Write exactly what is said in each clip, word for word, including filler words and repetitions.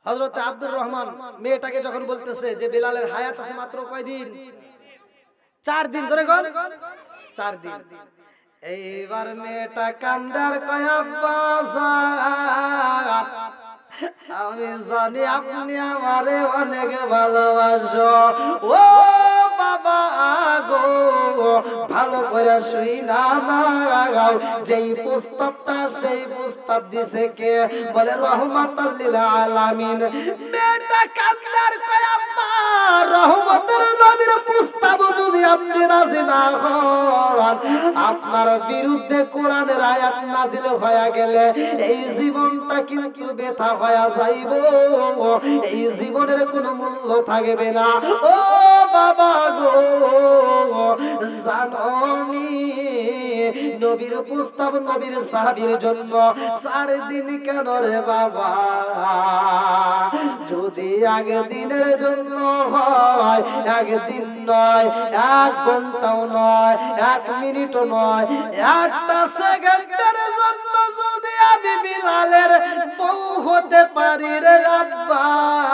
হযরত আব্দুর রহমান মেয়েটাকে যখন বলতেছে যে বিলালের হায়াত আছে মাত্র কয়দিন, চার দিন, জোরে কর চার দিন। এইবার মেয়েটা কান্দার কয় আব্বা জান, আমি জানি আপনি আমারে অনেক ভালোবাসো, ও বাবা গো ভালো করে শুই না না, যেই প্রস্তাবটা সেই প্রস্তাব দিছে কে, বলে রহমাতুল লিল আলামিন। মেয়েটা কান্দার কয় আব্বা রহমতের নবীর প্রস্তাব যদি আপনি রাজি না হন, আপনার বিরুদ্ধে কোরআনের আয়াত নাযিল হয়ে গেলে এই জীবনটা কিন্তু ব্যথা হয়ে যাইব, এই জীবনের কোনো মূল্য থাকবে না। ও বাবা গো জাননি নবীর প্রস্তাব নবীর সাহাবীর জন্য চার দিন কেন রে বাবা, যদি একদিনের জন্য হয়, একদিন নয়, এক ঘন্টাও নয়, এক মিনিটও নয়, একটা সেকেন্ডের জন্য যদি আমি বিলালের বউ হতে পারি রে আব্বা,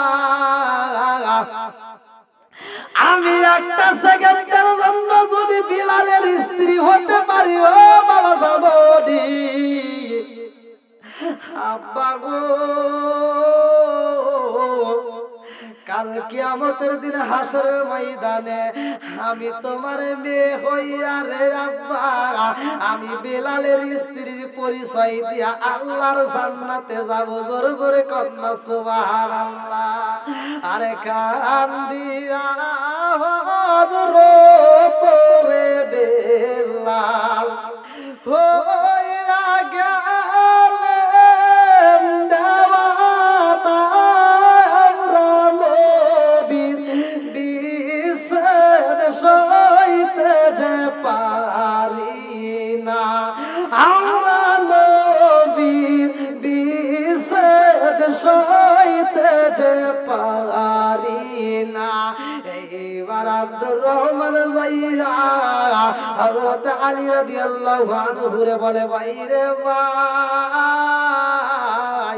আমি একটা সেকেন্ডের জন্য যদি বিলালের স্ত্রী হতে পারি, ও বাবা জানি আব্বা গো কাল কিয়ামতের দিন হাসরের ময়দানে আমি তোমার মেয়ে হইয়া রে আব্বা, আমি বিলালের স্ত্রীর পরিচয় দিয়া আল্লাহর জান্নাতে যাব। জোরে জোরে কন্যা সুবহানাল্লাহ। আরে কান্দিয়া হযরত রে বিলাল হইয়া গেলেন দেওয়ানা, সইতে যে পারি না আমরা নবীর বিশেষ, সইতে যে পারি না। এইবার আব্দুর রহমান যাইয়া হযরত আলী রাদিয়াল্লাহু আনহু রে বলে, ভাইরে ভাই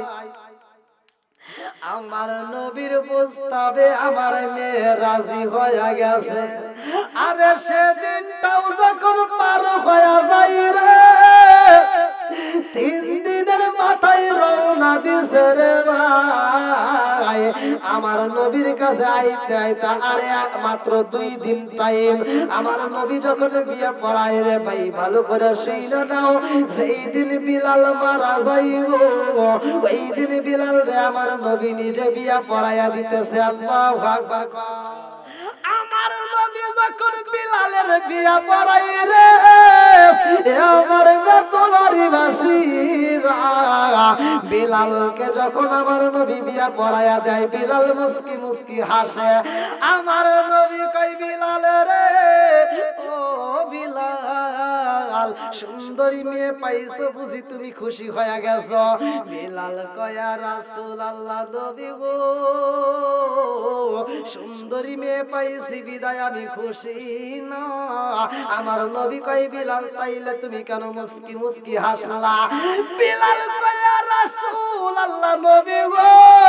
আমার নবীর প্রস্তাবে আমার মেয়ে রাজি হয়ে গেছে। আরে সেদিনটাও যখন পার হয়ে যাই রে, তিন দিনের মাথায় রওনা দিছে রে ভাই আমার নবীর কাছে আইতে আইতা, আরে মাত্র দুই দিন টাইম। আমার নবী যখন বিয়ে পড়ায় রে ভাই ভালো করে শুইনা নাও, সেই দিন বিলাল মারা যাইব, ওই দিন বিলাল রে আমার নবী নিজে বিয়ে পড়াইয়া দিতেছে। আল্লাহু আকবার। আমার নবী যখন বিলালের বিয়ে পড়াই রে, আমার বেতবাড়ি বাসীরা বিলালকে যখন আমার নবী বিয়ে পড়াইয়া দেয়, বিলাল মুস্কি মুস্কি হাসে। আমার নবী কই বিলাল রে, ও বিলাল সুন্দরী মেয়ে পাইছো বুঝি তুমি খুশি হয়ে গেছো? বিলাল কয়া রাসূলুল্লাহ নবী গো সুন্দরী মেয়ে পাইছি বিদায় আমি খুশি না। আমার নবী কয় বিলাল তাইলে তুমি কেন মুস্কি মুস্কি হাসলা? বিলাল কয়া রাসূলুল্লাহ নবী গো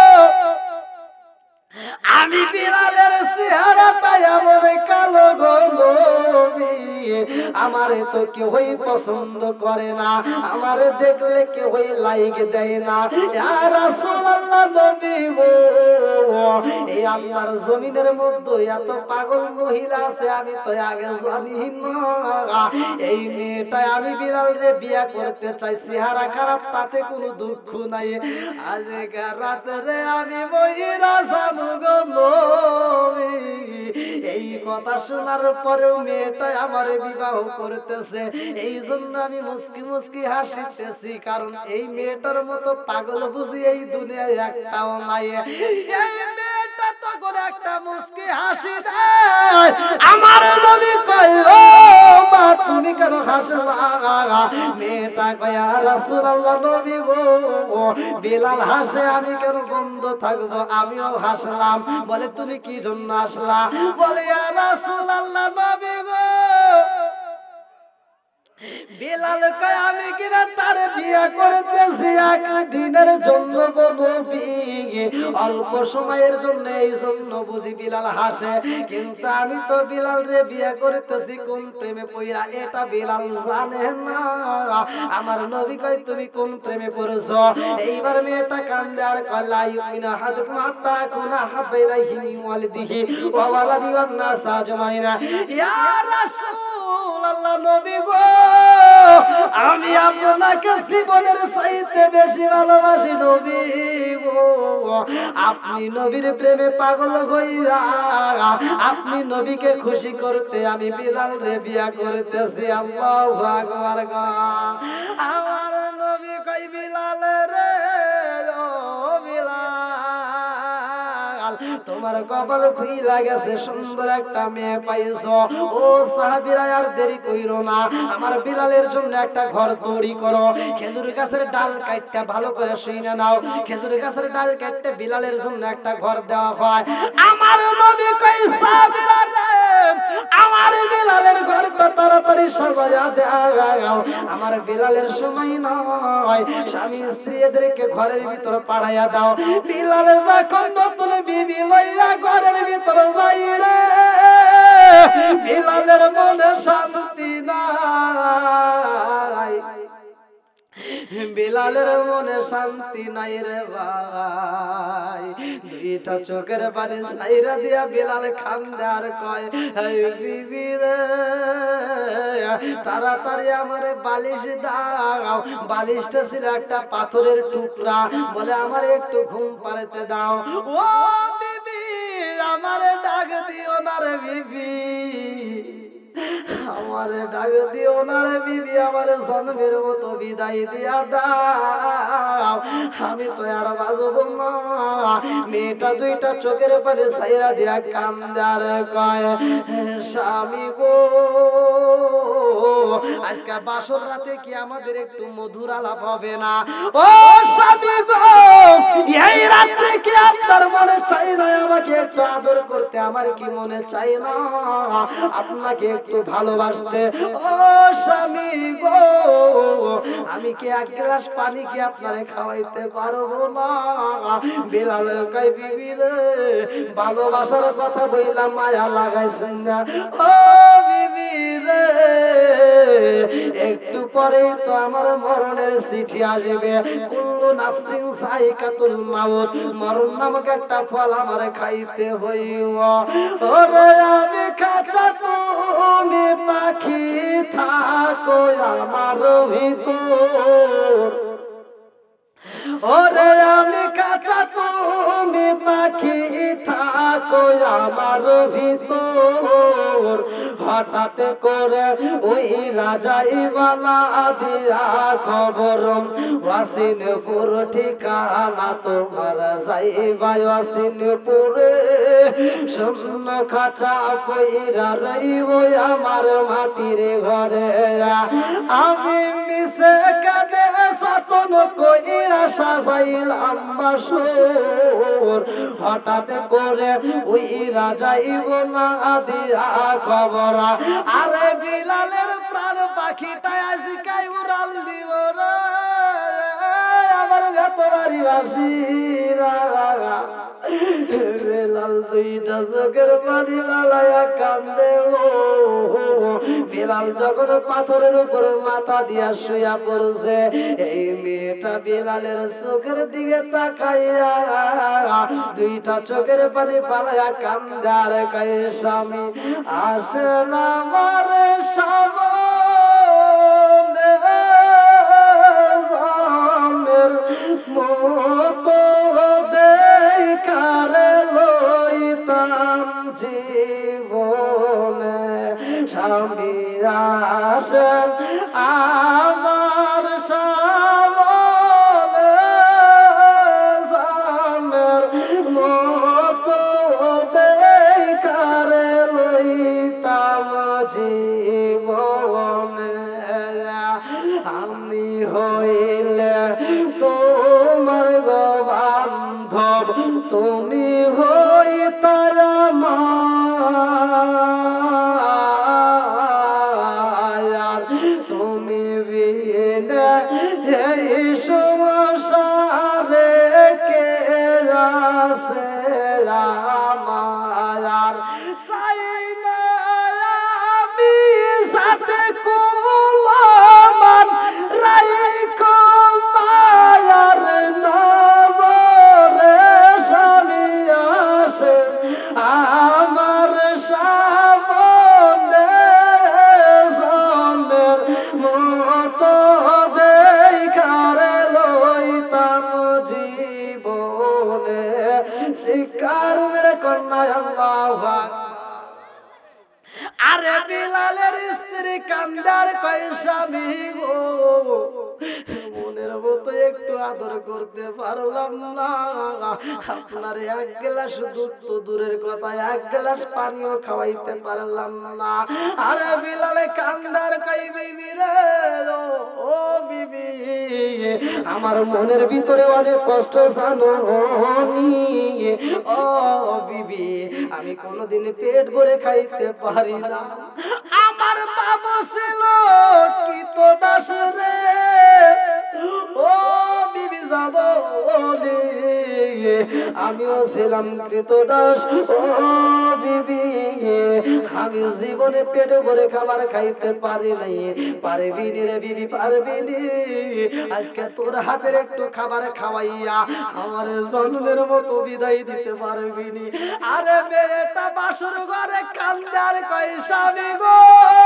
আমি বিলালের চেহারাটা এমন কালো গো নবী, আমারে তো কেউই পছন্দ করে না, আমারে দেখলে কেউই লাইক দেয় না। ইয়া রাসূলুল্লাহ নবী গো এই আল্লাহর জমিনের মধ্যে এত পাগল মহিলা আছে আমি তো আগে জানি না। এই মেয়েটা আমি বিলালরে বিয়া করতে চাই, চেহারা খারাপ তাতে কোনো দুঃখ নাই, আজকের রাতে আমি মহিলা যাব গো নবী। এই কথা শোনার পরেও মেয়েটা আমার বিবাহ করতেছে, এই জন্য আমি মুস্কি মুস্কি হাসিতেছি, কারণ এই মেয়েটার মতো পাগল বুঝি এই দুনিয়ায় একটাও নাই। এই মেয়েটা তখন একটা মুস্কি হাসি দেয়। আমার নবী কয় ও মা তুমি কেন হাসলা? মেয়েটা কয় ইয়া রাসূলুল্লাহ নবী গো বিলাল হাসে আমি কেন বন্ধ থাকবো? আমিও হাসলাম। বলে তুমি কি জন্য আসলা? বলে ইয়া রাসূলুল্লাহ নবী গো বিলাল কয় আমি কিনা তার বিয়া করতেছি একদিনের জন্য গো নবী, অল্প সময়ের জন্য, এই জন্য বুঝি বিলাল হাসে। কিন্তু আমি তো বিলাল রে বিয়া করতেছি কোন প্রেমে পইরা, এটা বিলাল জানে না। আমার নবী কয় তুমি কোন প্রেমে পড়েছো? এইবার মেয়েটা কান্দে আর কয় লা ইউমিনু আহাদুকুম হাত্তা কুনা হাব্বা ইলাইহি মিন ওয়ালিদিহি ওয়া ওয়ালাদি ওয়ান নাস আজমাইনা। ইয়া রাসূলুল্লাহ, নবী গো আমি আপনাকে জীবনের চাইতে বেশি ভালোবাসি নবী গো। আপনি নবীর প্রেমে পাগল হইয়া আপনি নবীকে খুশি করতে আমি বিলাল রে বিয়া করতেছি। আল্লাহু আকবার। আমার নবী কই বিলাল রে, ও বিলাল তোমার কপাল খুইলা গেছে, সুন্দর একটা মেয়ে পাইছো। ও সাহাবীরা আর দেরি কইরো না, আমার বিলালের জন্য একটা ঘর তৈরি করো। খেজুর গাছের ডাল কাটতে ভালো করে শুইনা নাও, খেজুর গাছের ডাল কাটতে বিলালের জন্য একটা ঘর দেওয়া হয়। আমার নবী কই সাহাবীরা রে, আমার বিলালের ঘরটা তাড়াতাড়ি সাজায়া দাও। আমার বিলালের সময় নয়, স্বামী স্ত্রী এদেরকে ঘরের ভিতর পাঠাইয়া দাও। বিলাল যখন নতুন বিবি লইয়া ঘরের ভিতর যাই রে, বিলালের মনে শান্তি নাই, বিলালের মনে শান্তি নাই রে ভাই। দুইটা চোখের পানি ছাইরা দিয়া বিলাল কান্দে আর কয় এই বিবি রে তাড়াতাড়ি আমারে বালিশ দাও। বালিশটা ছিল একটা পাথরের টুকরা, বলে আমারে একটু ঘুম পাড়াতে দাও। ও বিবি আমারে ডাক দিও না রে বিবি, আমারে ডাক দিও না রে বিবি, আমারে জন্মের মতো বিদায় দিয়া দাও, আমি তো আর বাজব না। মেয়েটা দুইটা চোখের পানি ছাইরা দিয়া কান্দে আর কয় স্বামী গো আজকে বাসর রাতে কি আমাদের একটু মধুর আলাপ হবে না? ও স্বামী গো এই রাতে কি আপনার মনে চাই না আমাকে একটু আদর করতে? আমার কি মনে চাই না আপনাকে একটু ভালোবাসতে? ও স্বামী গো আমি কি এক গ্লাস পানি কি আপনারে খাওয়াইতে পারবো না? বিলাল কয় বিবি রে ভালোবাসার কথা বললাম মায়া লাগাইছেন না। ও বিবি রে একটু পরে তো আমার মরণের চিঠি আসবে। কুল্লু নাফসিন যায়িকাতুল মাউত, মরণ নামক একটা ফল আমার খাইতে হইব। ওরে আমি খাঁচা তুমি পাখি থাকো আমার ভিতর, ওরে আমি কাঁচা তুমি পাখি থাকো আমার ভিতর। হঠাৎ করে ওই রাজাই বালা দিয়া খবর ওয়াসিনপুর ঠিকানা তোমার যাইবা ওয়াসিনপুরে। শূন্য খাঁচা পইরা রইব আমার মাটির ঘরে, আমি মিশে কানে শাসন কইরা সাজাইলাম বাসর। হঠাৎ করে ওই রাজাই না দিয়া খবর, আরে বিলালের প্রাণ পাখিটা আজকাই উড়াল দিব রে আমার ভেতবাড়ি বাসিরা। বিলাল দুইটা চোখের পানি বালায়া কান্দে। ও বিলাল যখন পাথরের উপর মাথা দিয়া শুয়া পড়ছে, এই মেয়েটা বিলালের চোখের দিকে তাকাইয়া দুইটা চোখের পানি পালায়া কান্দে আর কয় স্বামী আসেন আমার সামনে জামের মতো দেখারে লইতাম জীবনে। স্বামী আসেন আমার সামনে জামের মতো দেখারে লইতাম জীবনে। আমি হইলে তোমার গো বান্ধব, তুমি হইতা আমার, তুমি আছে আমার চাই না আমি সাথে কুলমান রাইখো মায়ার নজরে স্বামী আসে আমার সামনে জনের মতো দেখারে লইতাম জীবনে শিকার মেরে কন্যা আল্লাহু আকবার। আরে বিলালের স্ত্রী কান্দার কয় স্বামী গো মনের মতো একটু আদর করতে পারলাম না, আপনার এক গ্লাস দুধ তো দূরের কথা এক গ্লাস পানিও খাওয়াইতে পারলাম না। আরে বিলালে কান্দার কয় বিবি রে ও বিবি আমার মনের ভিতরে অনেক কষ্ট জানো ও বিবি আমি কোনোদিন পেট ভরে খাইতে পারি না। আমার বাবা ছিল কি তো দাস রে ও বিবি যাব আমিও ছিলাম কৃতদাস ও বিবি আমি জীবনে পেট ভরে খাবার খাইতে পারি নাই। পারবি রে বিবি পারবি আজকে তোর হাতের একটু খাবার খাওয়াইয়া আমার জন্মের মতো বিদায় দিতে পারবি নি। আরে মেয়েটা বাসর ঘরে কান্দার কয় স্বামী গো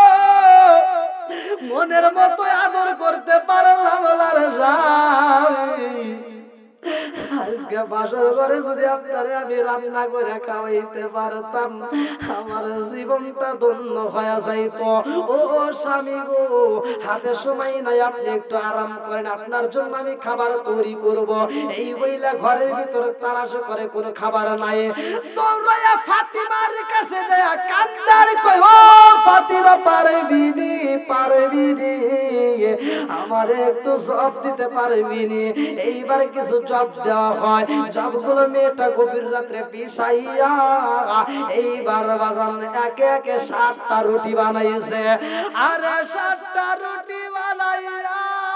মনের মতো আদর করতে পারলাম না রে স্বামী। আজকে বাসর ঘরে যদি আপনারে আমি রান্না করে খাওয়াইতে পারতাম আমার জীবনটা ধন্য হয়ে যাইত। ও স্বামী গো হাতে সময় নাই আপনি একটু আরাম করেন আপনার জন্য আমি খাবার তৈরি করব। এই বইলা ঘরের ভিতরে তালাশ করে কোনো খাবার নাই। দৌড়াইয়া ফাতিমার কাছে যায় কান্দার কই ও ফাতিমা পারবি নি পারবি নি আমারে একটু জব দিতে পারবি নি। এইবার কিছু জব দেওয়া হয় জবগুলো মেয়েটা গভীর রাত্রে পিছাইয়া এইবার বাজান একে একে সাতটা রুটি বানাইছে। আর সাতটা রুটি বানাইয়া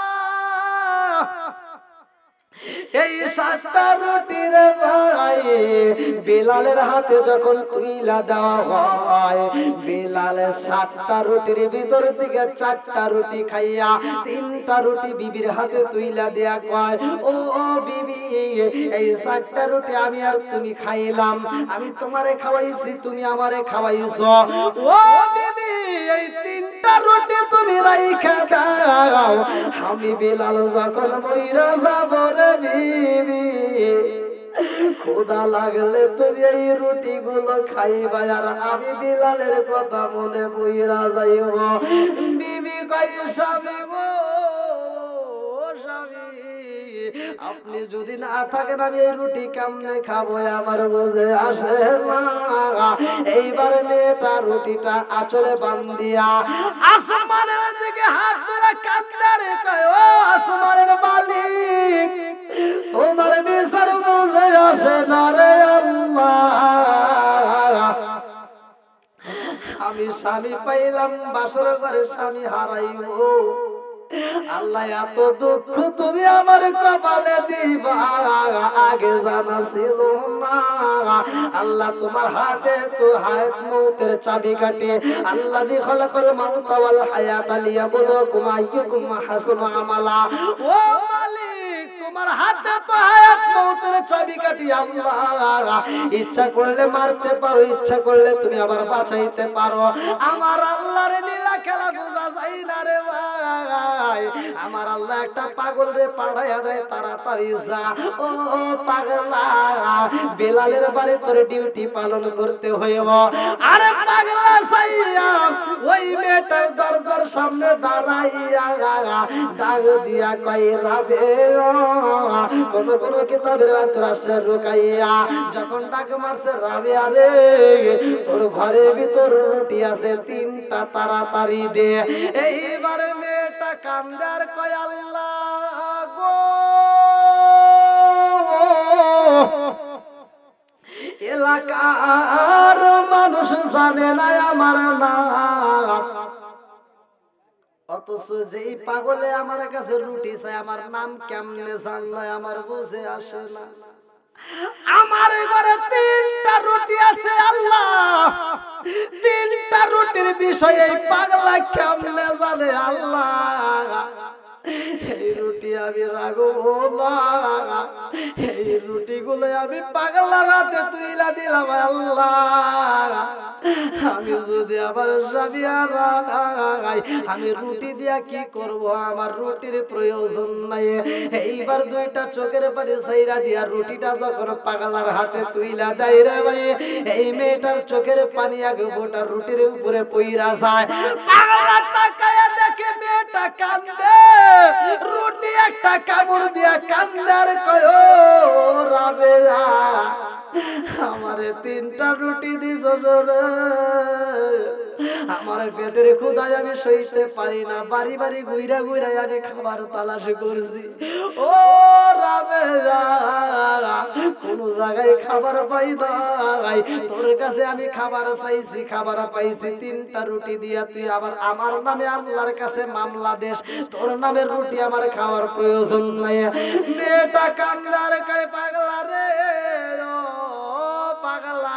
এই সাতটা রুটির ভাই বিলালের হাতে যখন তুইলা দেওয়া হয় বিলালের সাতটা রুটির ভিতর থেকে চারটা রুটি খাইয়া তিনটা রুটি বিবির হাতে তুইলা দেয়া কয় ও বিবি এই চারটা রুটি আমি আর তুমি খাইলাম আমি তোমারে খাওয়াইছি তুমি আমারে খাওয়াইছো ও বিবি এই তিনটা রুটি তুমি রাইখা দাও আমি বিলাল যখন মইরা যাব রে বিবি খোদা লাগলে তুমি এই রুটি গুলো খাইবা আর আমি বিলালের কথা মনে পইরা যাইব। বিবি কই স্বামী গো স্বামী আপনি যদি না থাকেন আমি এই রুটি কেমনে খাবো আমার বুঝে আসে না। এইবার মেয়েটা রুটিটা আঁচলে বান্ধিয়া আসমানের দিকে হাত ধরে কান্দারে কয় ও আসমানের মালিক তোমার বিচার বুঝে আসে না রে আল্লাহ। আমি স্বামী পাইলাম বাসর ঘরে স্বামী হারাইবো আল্লাহ এত দুঃখ তুমি আমার কপালে দিবা আগে জানা ছিল না। আল্লাহ তোমার হাতে তো হায়াত মউতের চাবি কাটে আল্লাহ দি খলাকাল মাউত ওয়াল হায়াত লিয়াবলুকুম আইয়ুকুম আহসানু আমালা ও মালিক তোমার হাতে তো হায়াত মউতের চাবি কাটি আল্লাহ ইচ্ছা করলে মারতে পারো ইচ্ছা করলে তুমি আবার বাঁচাইতে পারো। আমার আল্লাহর লীলা খেলা বোঝা যায় না রে ভাই। আমার আল্লাহ একটা পাগল রে পাঠাইয়া দেয় তাড়াতাড়ি যা ও পাগলা বেলালের বাড়ি তোর ডিউটি পালন করতে হইব। আরে পাগলা সাইয়া ওই মেয়েটার দরজার সামনে দাঁড়াইয়া ডাক দিয়া কই রাবে কোন কোন কিতাবের ভিতর আছে রুকাইয়া যখন ডাক মারছে রাবে আরে তোর ঘরের ভিতর রুটি আছে তিনটা তাড়াতাড়ি দে। এইবার মেয়েটা কান্দার কয় আল্লাহ গো এলাকার মানুষ জানে না আমার নাম অথচ যেই পাগলে আমার কাছে রুটি চাই আমার নাম কেমনে জানলাই আমার বুঝে আসে না। আমার বিষয় এই পাগলা কেমনে জানে আল্লাহ। এই রুটি আমি রাখবো না, এই রুটি গুলো আমি পাগলার হাতে তুইলা দিলাম আল্লাহ। আমি যদি আবার স্বামী হারাই, আমি রুটি দিয়া কি করব? আমার রুটির প্রয়োজন নাই। এইবার দুইটা চোখের পানি সাইরা দিয়া রুটিটা যখন পাগলার হাতে তুইলা দেয় রে ভাই, এই মেয়েটার চোখের পানি আগে গোটা রুটির উপরে পইরা যায়। পাগলা তাকায়া দেখে মেয়েটা কান্দে, রুটি একটা কামড় দিয়া কান্দার কয় ও রাবেয়া, আমারে তিনটা রুটি দিছ জোরে, আমার পেটের ক্ষুধায় আমি সইতে পারি না, বাড়ি বাড়ি ঘুইরা ঘুইরা আমি খাবার তালাশ করছি। ও রাবেয়া, কোন জায়গায় খাবার পাই নাই, তোর কাছে আমি খাবার চাইছি, খাবার পাইছি, তিনটা রুটি দিয়া তুই আবার আমার নামে আল্লাহর কাছে মামলা দেশ, তোর নামের রুটি আমার খাওয়ার প্রয়োজন নাই। মেয়েটা কান্দার কয় পাগলা রে, ও পাগলা,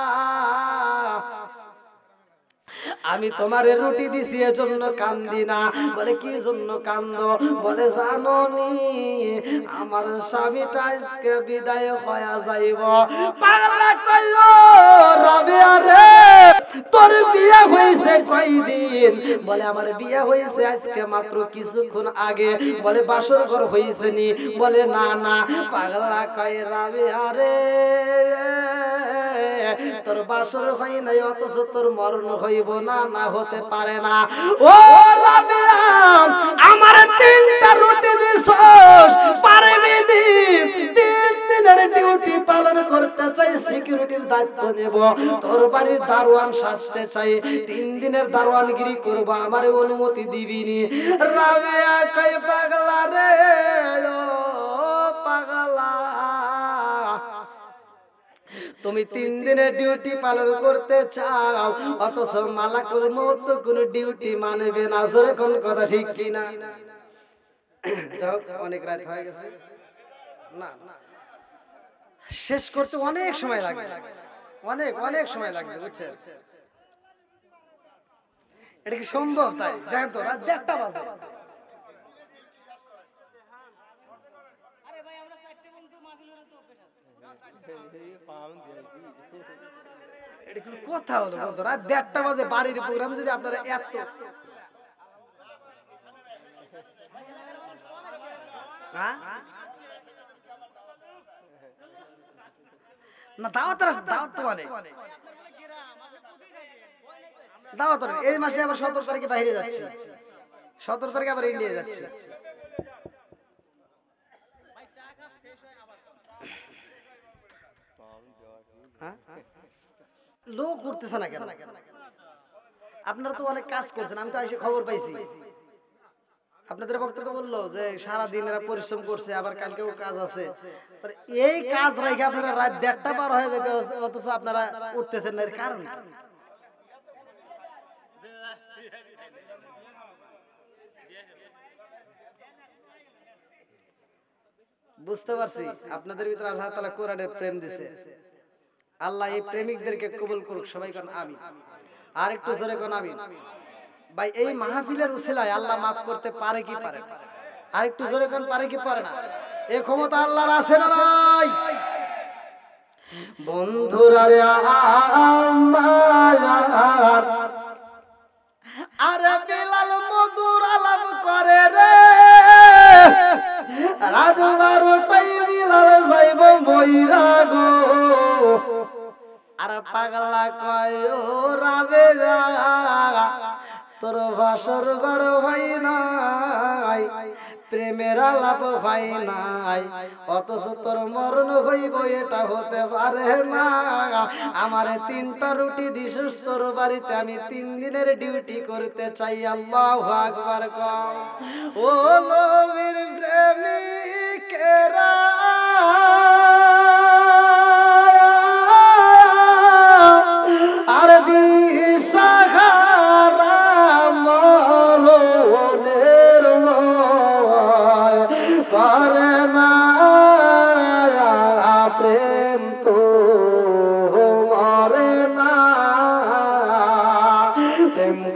আমি তোমারে রুটি দিছি এজন্য কান্দি না। বলে কি জন্য কান্দো? বলে জানোনি আমার স্বামীটা আজকে বিদায় হয়ে যাইব। পাগলা কইলো রাবেয়া রে, তোর বিয়ে হয়েছে কয়দিন? বলে আমার বিয়ে হয়েছে আজকে মাত্র কিছুক্ষণ আগে। বলে বাসর ঘর হয়েছে নি? বলে না না। পাগলা কয় রাবেয়া রে, তোর বাসর হয় নাই অথচ তোর মরণ হইব না? না হতে পারে না। ও রাবেয়া, আমার তিনটা রুটি দিছস, পারবি নি? তিন দিনের ডিউটি পালন করতে চাই, সিকিউরিটির দায়িত্ব নেব, তোর বাড়ির দারোয়ান সাজতে চাই, তিন দিনের দারোয়ানগিরি করব, আমার অনুমতি দিবি নি? রাবেয়া কই পাগলা রে, ও পাগলা, তুমি তিন দিনের ডিউটি পালন করতে চাও, অথচ মালাকুল মউত কোন ডিউটি মানবে না। জোরে কোন কথা ঠিক কি না? যাও, অনেক রাত হয়ে গেছে, না শেষ করতে অনেক সময় লাগবে, অনেক অনেক সময় লাগবে, বুঝছেন? এটা কি সম্ভব? তাই দেখেন তো, রাত দেড়টা বাজে। এটা কোন কথা হলো? রাত দেড়টা বাজে বাড়ির প্রোগ্রাম যদি আপনারা এত না দাওয়াত দাওয়াত তো বলে দাওয়াত, এই মাসে আবার সতেরো তারিখে বাইরে যাচ্ছি, সতেরো তারিখে আবার ইন্ডিয়া যাচ্ছি। লোক করতেছে না কেন? আপনারা তো অনেক কাজ করছেন, আমি তো এসে খবর পাইছি। আপনাদের বক্তব্য বললো যে সারাদিন এরা পরিশ্রম করছে, আবার কালকেও কাজ আছে। এই কাজ রেখে আপনারা রাত দেড়টা পার হয়ে যেতে, অথচ আপনারা উঠতেছেন না, এর কারণ বুঝতে পারছি। আপনাদের ভিতরে আল্লাহ তাআলা কোরআনে প্রেম দিছে, আল্লাহ এই প্রেমিকদেরকে কবুল করুক। সবাই কোন আমিন। আর একটু জোরে কোন আমিন। ভাই এই মাহফিলের উসিলায় আল্লাহ মাফ করতে পারে কি পারে না? আর একটু জোরে কোন পারে কি পারে না? এই ক্ষমতা আল্লাহর আছে না নাই? বন্ধুরা রে আমার, আরে বিলাল মধুর আলাপ করে রে, রাত বারোটায় বিলাল যাইব মইরা গো। আর পাগলা কয় ও রাবেয়া, তোর বাসর ঘর হয় নাই, প্রেমের আলাপ হয় নাই, অথচ তোর মরণ হইব এটা হতে পারে না। আমারে তিনটা রুটি দিছিস তোর বাড়িতে, আমি তিন দিনের ডিউটি করতে চাই। আল্লাহু আকবার কও। ও নবীর প্রেমিকেরা, আর দিশাহারা মরণের নয় করে না প্রেম তো মরে না, প্রেম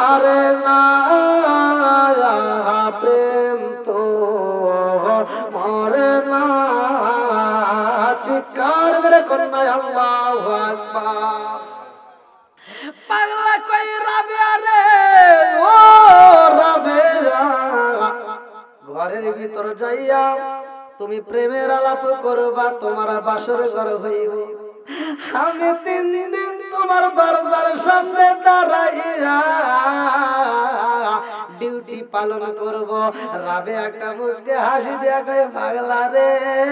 হারে না প্রেম তো মরে না চিৎকার মেরে কন্যা আল্লাহু আকবার পাগলা কই রাবিয়া রে ও রাবিয়া ঘরের ভিতর যাইয়া তুমি প্রেমের আলাপ করবা তোমার বাসর ঘর হইব আমি তিন দিন তোমার দরজার সামনে দাঁড়াইয়া ডিউটি পালন করব রাবে একটা মুসকে হাসি দেয়া কয় পাগলা রে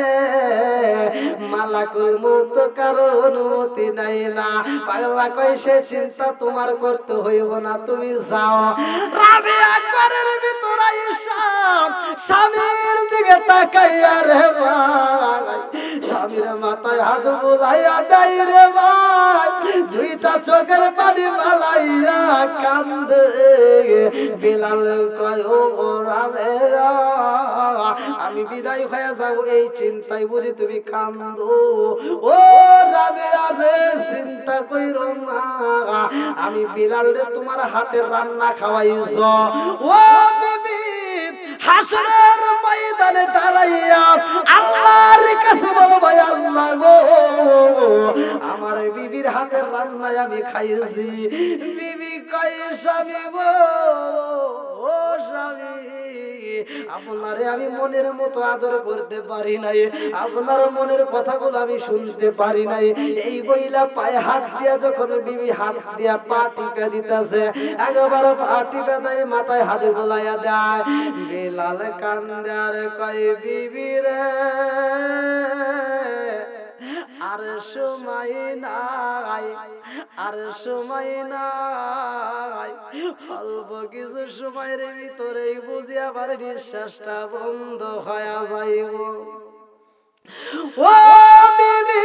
মালাকুল মউত কারো অনুমতি নাই না পাগলা কয় সে চিন্তা তোমার করতে হইব না তুমি যাও রাবে ঘরের ভিতর আইসা স্বামীর দিকে তাকাইয়া রে ভাই স্বামীর মাথায় হাত বুলাইয়া দেয় রে ভাই দুইটা চোখের পানি বালাইয়া কান্দে বিলাল কয় ও রাবে আমি বিদায় হয়ে যাও এই চিন্তায় বুঝি তুমি কান্দো ও রাবে আরে চিন্তা কইরো না আমি বিলাল রে তোমার হাতের রান্না খাওয়াইছ ও বিবি হাসরের ময়দানে দাঁড়াইয়া আল্লাহর কাছে বলবো আল্লাহ গো আমার বিবির হাতের রান্না আমি খাইছি বিবি কয় স্বামী গো ও স্বামী আপনারে আমি মনের মতো আদর করতে পারি নাই আপনার মনের কথাগুলো আমি শুনতে পারি নাই এই বইলা পায়ে হাত দিয়া যখন বিবি হাত দিয়া পা টিপা দিতেছে একবার পা টিপা দেয় মাথায় হাত বোলাইয়া দেয় বিলাল কান্দে আর কয় বিবি রে আর সময় নাই আর সময় নাই অল্প কিছু সময়ের ভিতরেই বুঝি আমার নিঃশ্বাসটা বন্ধ হয়ে যাইব ও বিবি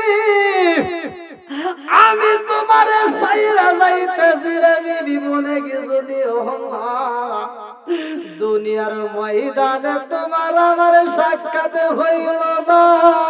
আমি তোমারে ছাইরা যাইতেছি রে বিবি মনে কিছু দিও না দুনিয়ার ময়দানে তোমার আমার সাক্ষাৎ হইল না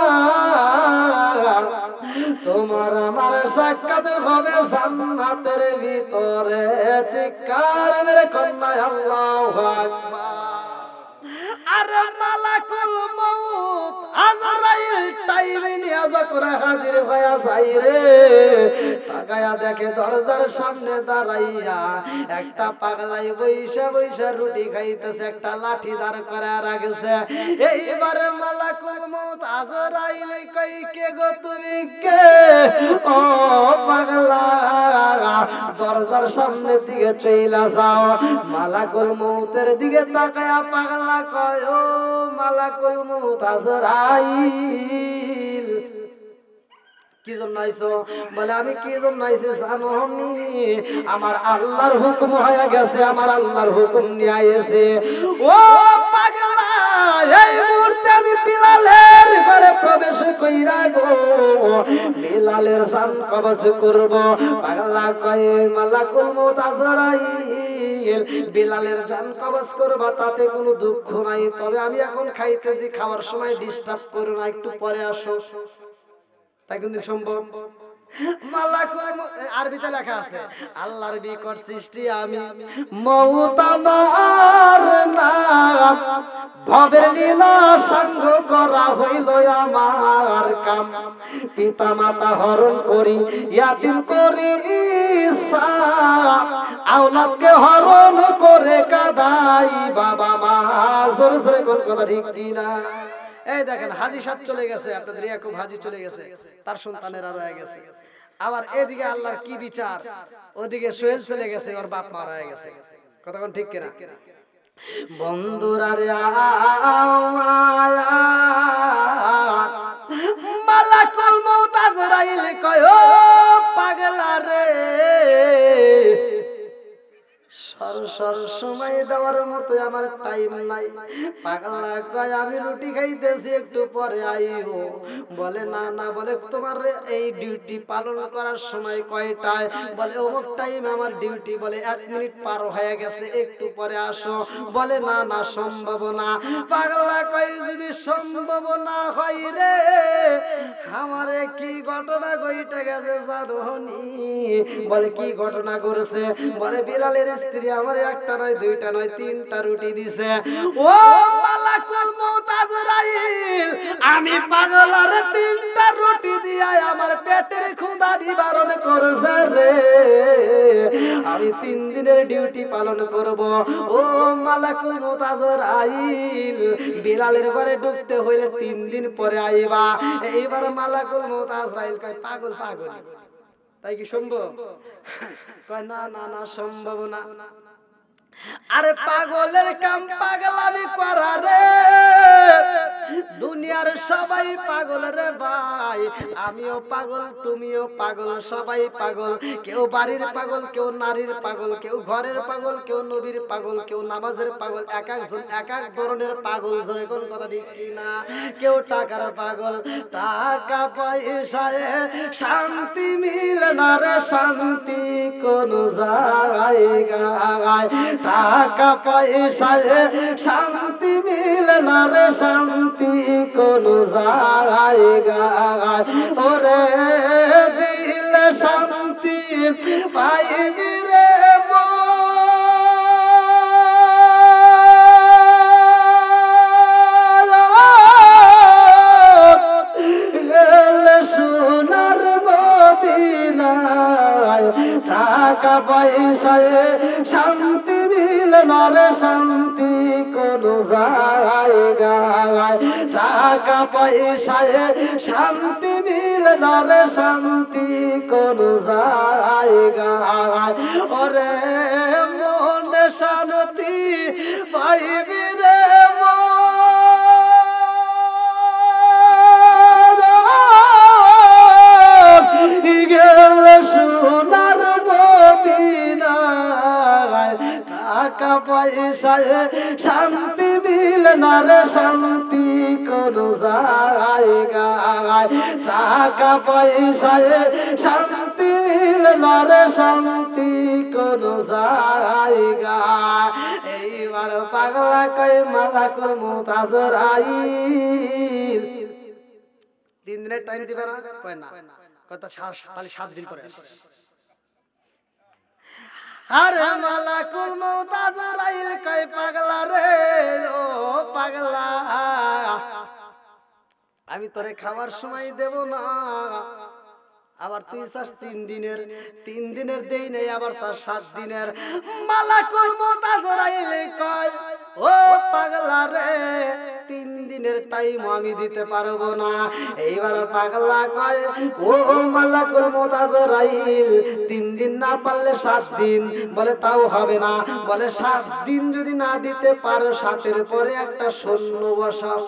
তোমার আমার সাক্ষাৎ হবে জান্নাতের ভিতরে চিৎকার মেরে কন্যা আল্লাহু আকবার আরে মালাকুল মউত আজরাইল টাইম নিয়ে যখন হাজির হয়ে যায় রে তাকায়া দেখে দরজার সামনে দাঁড়াইয়া একটা পাগলাই বইসা বইসা রুটি খাইতেছে একটা লাঠি দাঁড় করে রাখছে এইবারে মালাকুল মউত আজরাইল কই কে গো তুমি কে ও পাগলা দরজার সামনে দিকে চইলা যাও মালাকুল মউতের দিকে তাকায়া পাগলা কয় ও মালাকুল মউত আজরাইল কি জন্য আইছো বলে আমি কি জন্য আইছি জানো নি আমার আল্লাহর হুকুম হয়ে গেছে আমার আল্লাহর হুকুম নিয়ে আইছে ও পাগলা এই মুহূর্তে আমি বিলালের ঘরে প্রবেশ কইরা গো বিলালের জান কবজ করব পাগলা কয় মালাকুল মউত আজরাইল বিলালের জান কবজ করবা তাতে কোনো দুঃখ নাই তবে আমি এখন খাইতেছি খাওয়ার সময় ডিস্টার্ব করো না একটু পরে আসো তাই কিন্তু সম্ভব মালাকুল আরবিতে লেখা আছে আল্লাহর বিকট সৃষ্টি আমি মউত আমার নাম ভবের লীলা সঙ্গ করা হইল আমার কাম পিতা মাতা হরণ করি ইয়াতিম করি আওলাদকে হরণ করে কাদাই বাবা মা জোরে জোরে কোন কথা ঠিক কিনা এই দেখেন হাজী সাহেব চলে গেছে আপনাদের ইয়াকুব হাজী চলে গেছে তার সন্তানেরা রয়ে গেছে আবার এদিকে আল্লাহর কি বিচার ওদিকে সোহেল চলে গেছে ওর বাপ মা রয়ে গেছে কথা কোন ঠিক কিনা বন্ধুরা রে মালাকুল মউত আজরাইল কয় ও পাগলা রে সর সর সময় দেওয়ার মতো আমার টাইম নাই পাগলা কয় আমি রুটি খাইতেছি একটু পরে আইও বলে না না বলে তোমার এই ডিউটি পালন করার সময় কয়টায় বলে অমুক টাইম আমার ডিউটি বলে এক মিনিট পার হয়ে গেছে একটু পরে আসো বলে না না সম্ভব না পাগলা কয় যদি সম্ভব না হয় রে আমারে কি ঘটনা ঘটে গেছে জানোনি বলে কি ঘটনা করেছে বলে বিলালের স্ত্রী আমার একটা নয় দুইটা নয় তিনটা রুটি দিছে। ও মালাকুল মউত আজরাইল, আমি পাগলের তিনটা রুটি দিয়া আমার পেটের ক্ষুধা নিবারণ করছে রে। আমি তিন দিনের ডিউটি পালন করব। ও মালাকুল মউত আজরাইল, বিলালের ঘরে ঢুকতে হইলে তিন দিন পরে আইবা। এইবার মালাকুল মউত আজরাইল কয় পাগল পাগল, তাই কি সম্ভব? কয় না না না সম্ভব না। আরে পাগলের কাম পাগলামি করা রে, দুনিয়ার সবাই পাগল রে ভাই, আমিও পাগল তুমিও পাগল, সবাই পাগল। কেউ বাড়ির পাগল, কেউ নারীর পাগল, কেউ ঘরের পাগল, কেউ নবীর পাগল, কেউ নামাজের পাগল। এক একজন এক এক ধরনের পাগল, জোরে কোন কথা ঠিক কিনা? কেউ টাকার পাগল, টাকা পয়সায় শান্তি মিলে না রে, শান্তি কোন জায়গায়? টাকা পয়সায় শান্তি মিলে না রে, শান্তি কোন জায়গায়? ওরে দিল শান্তি পাইবি রে সোনার মদিনায়, টাকা পয়সায় শান্তি মিলে না রে, শান্তি কোন জায়গায়? টাকা পয়সায় শান্তি মিলে না রে, শান্তি কোন জায়গায়? ওরে মনে শান্তি পাইবি রে সোনার মদিনায়, টাকা পয়সায় শান্তি মিলে না রে, শান্তি কোন জায়গায়? টাকা পয়সায় শান্তি মিলে না রে, শান্তি কোন জায়গায়? এইবার পাগলা কয় মালাকুল মউত আজরাইল, তিন দিনের টাইম দিবে না? কয় না, কথা তাহলে সাত দিন পরে আসে। আরে মালাকুল মউত আজরাইল কয় পাগলা রে, ও পাগলা, আমি তোরে খাওয়ার সময় দেব না, আবার তুই চাস তিন দিনের, তিন দিনের দেই নেই, আবার চাস সাত দিনের। মালাকুল মউত আজরাইল কয় ও পাগলা রে, তিন দিনের টাইম আমি দিতে পারবো না। এইবার পাগলা কয় ও মালাকুল মউত আজরাইল, তিন দিন না পারলে সাত দিন। বলে তাও হবে না। বলে সাত দিন যদি না দিতে পারো, সাতের পরে একটা সৈন্য বসাও।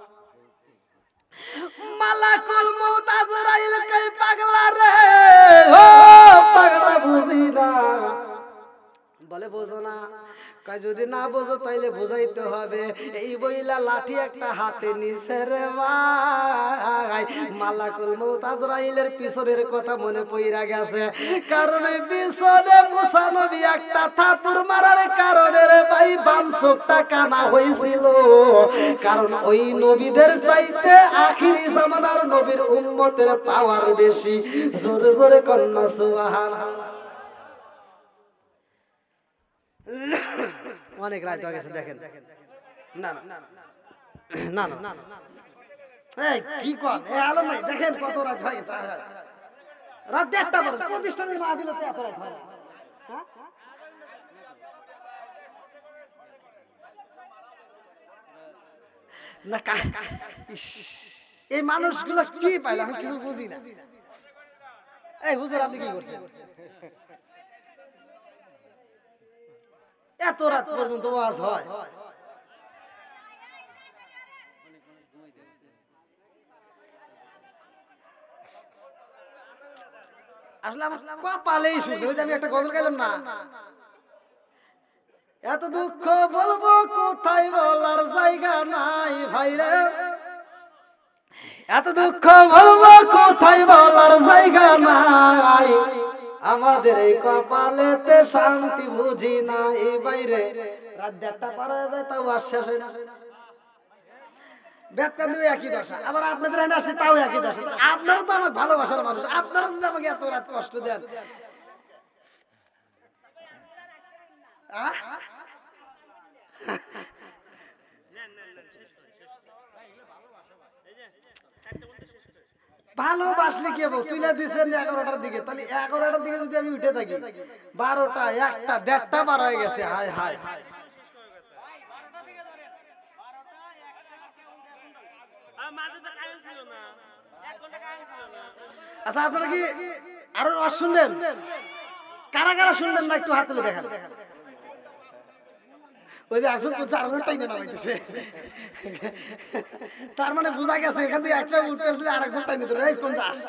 মালাকুল মউত আজরাইল কয় পাগলা রে, ও পাগলা বুঝি না। বলে বোঝো না? কয় যদি না বোঝো তাইলে বুঝাইতে হবে। এই বইলা লাঠি একটা হাতে নিছে রে ভাই। মালাকুল মউত আজরাইলের পিছনের কথা মনে পইরা গেছে, কারণ এই পিছনে মুসা নবী একটা থাপুর মারার কারণে রে ভাই বাম চোখটা কানা হয়েছিল। কারণ ওই নবীদের চাইতে আখিরি জামানার নবীর উম্মতের পাওয়ার বেশি। জোরে জোরে কন্যা সুবহানাল্লাহ। অনেক রাত হয়ে গেছে, দেখেন না না না না, এই কি কর এ আলো ভাই, দেখেন কত রাত হয়ে গেছে, রাত দেড়টা পরে প্রতিষ্ঠানের মাহফিলতে এত রাত হয় না। না এই মানুষগুলো কি পাইল আমি কিছু বুঝি না। এই হুজুর আপনি কি করছেন? এত রাত পর্যন্ত ওয়াজ হয়? আসলে আমার কপালেই শুনে, ওই যে আমি একটা গজল গাইলাম না, এত দুঃখ বলবো কোথায় বলার জায়গা নাই ভাইরে, এত দুঃখ বলবো কোথায় বলার জায়গা নাই, আমাদের এই কপালেতে শান্তি বুঝি নাই বাইরে। রাত দেড়টা পার হয়ে যায় তাও আসছে না, বেতন দিবে একই দশা, আবার আপনাদের এনে আসে তাও একই দশা। আপনারা তো আমার ভালোবাসার মানুষ, আপনারা যদি আমাকে এত রাত কষ্ট দেন। ভালোবাসলে কি হবে? তুলে দিচ্ছেন এগারোটার দিকে, তাহলে এগারোটার দিকে যদি আমি উঠে থাকি বারোটা একটা দেড়টা বার হয়ে গেছে। হায় হায় আচ্ছা, আপনারা কি আরো শুনবেন? কারা কারা শুনবেন না একটু হাত তুলে দেখান। ওই যে একজন তো চার ঘন্টাই না হইতেছে, তার মানে বোঝা গেছে এখান থেকে একটা উঠতে আসলে আর এক ঘন্টায় নিতে হবে। কোন চাষ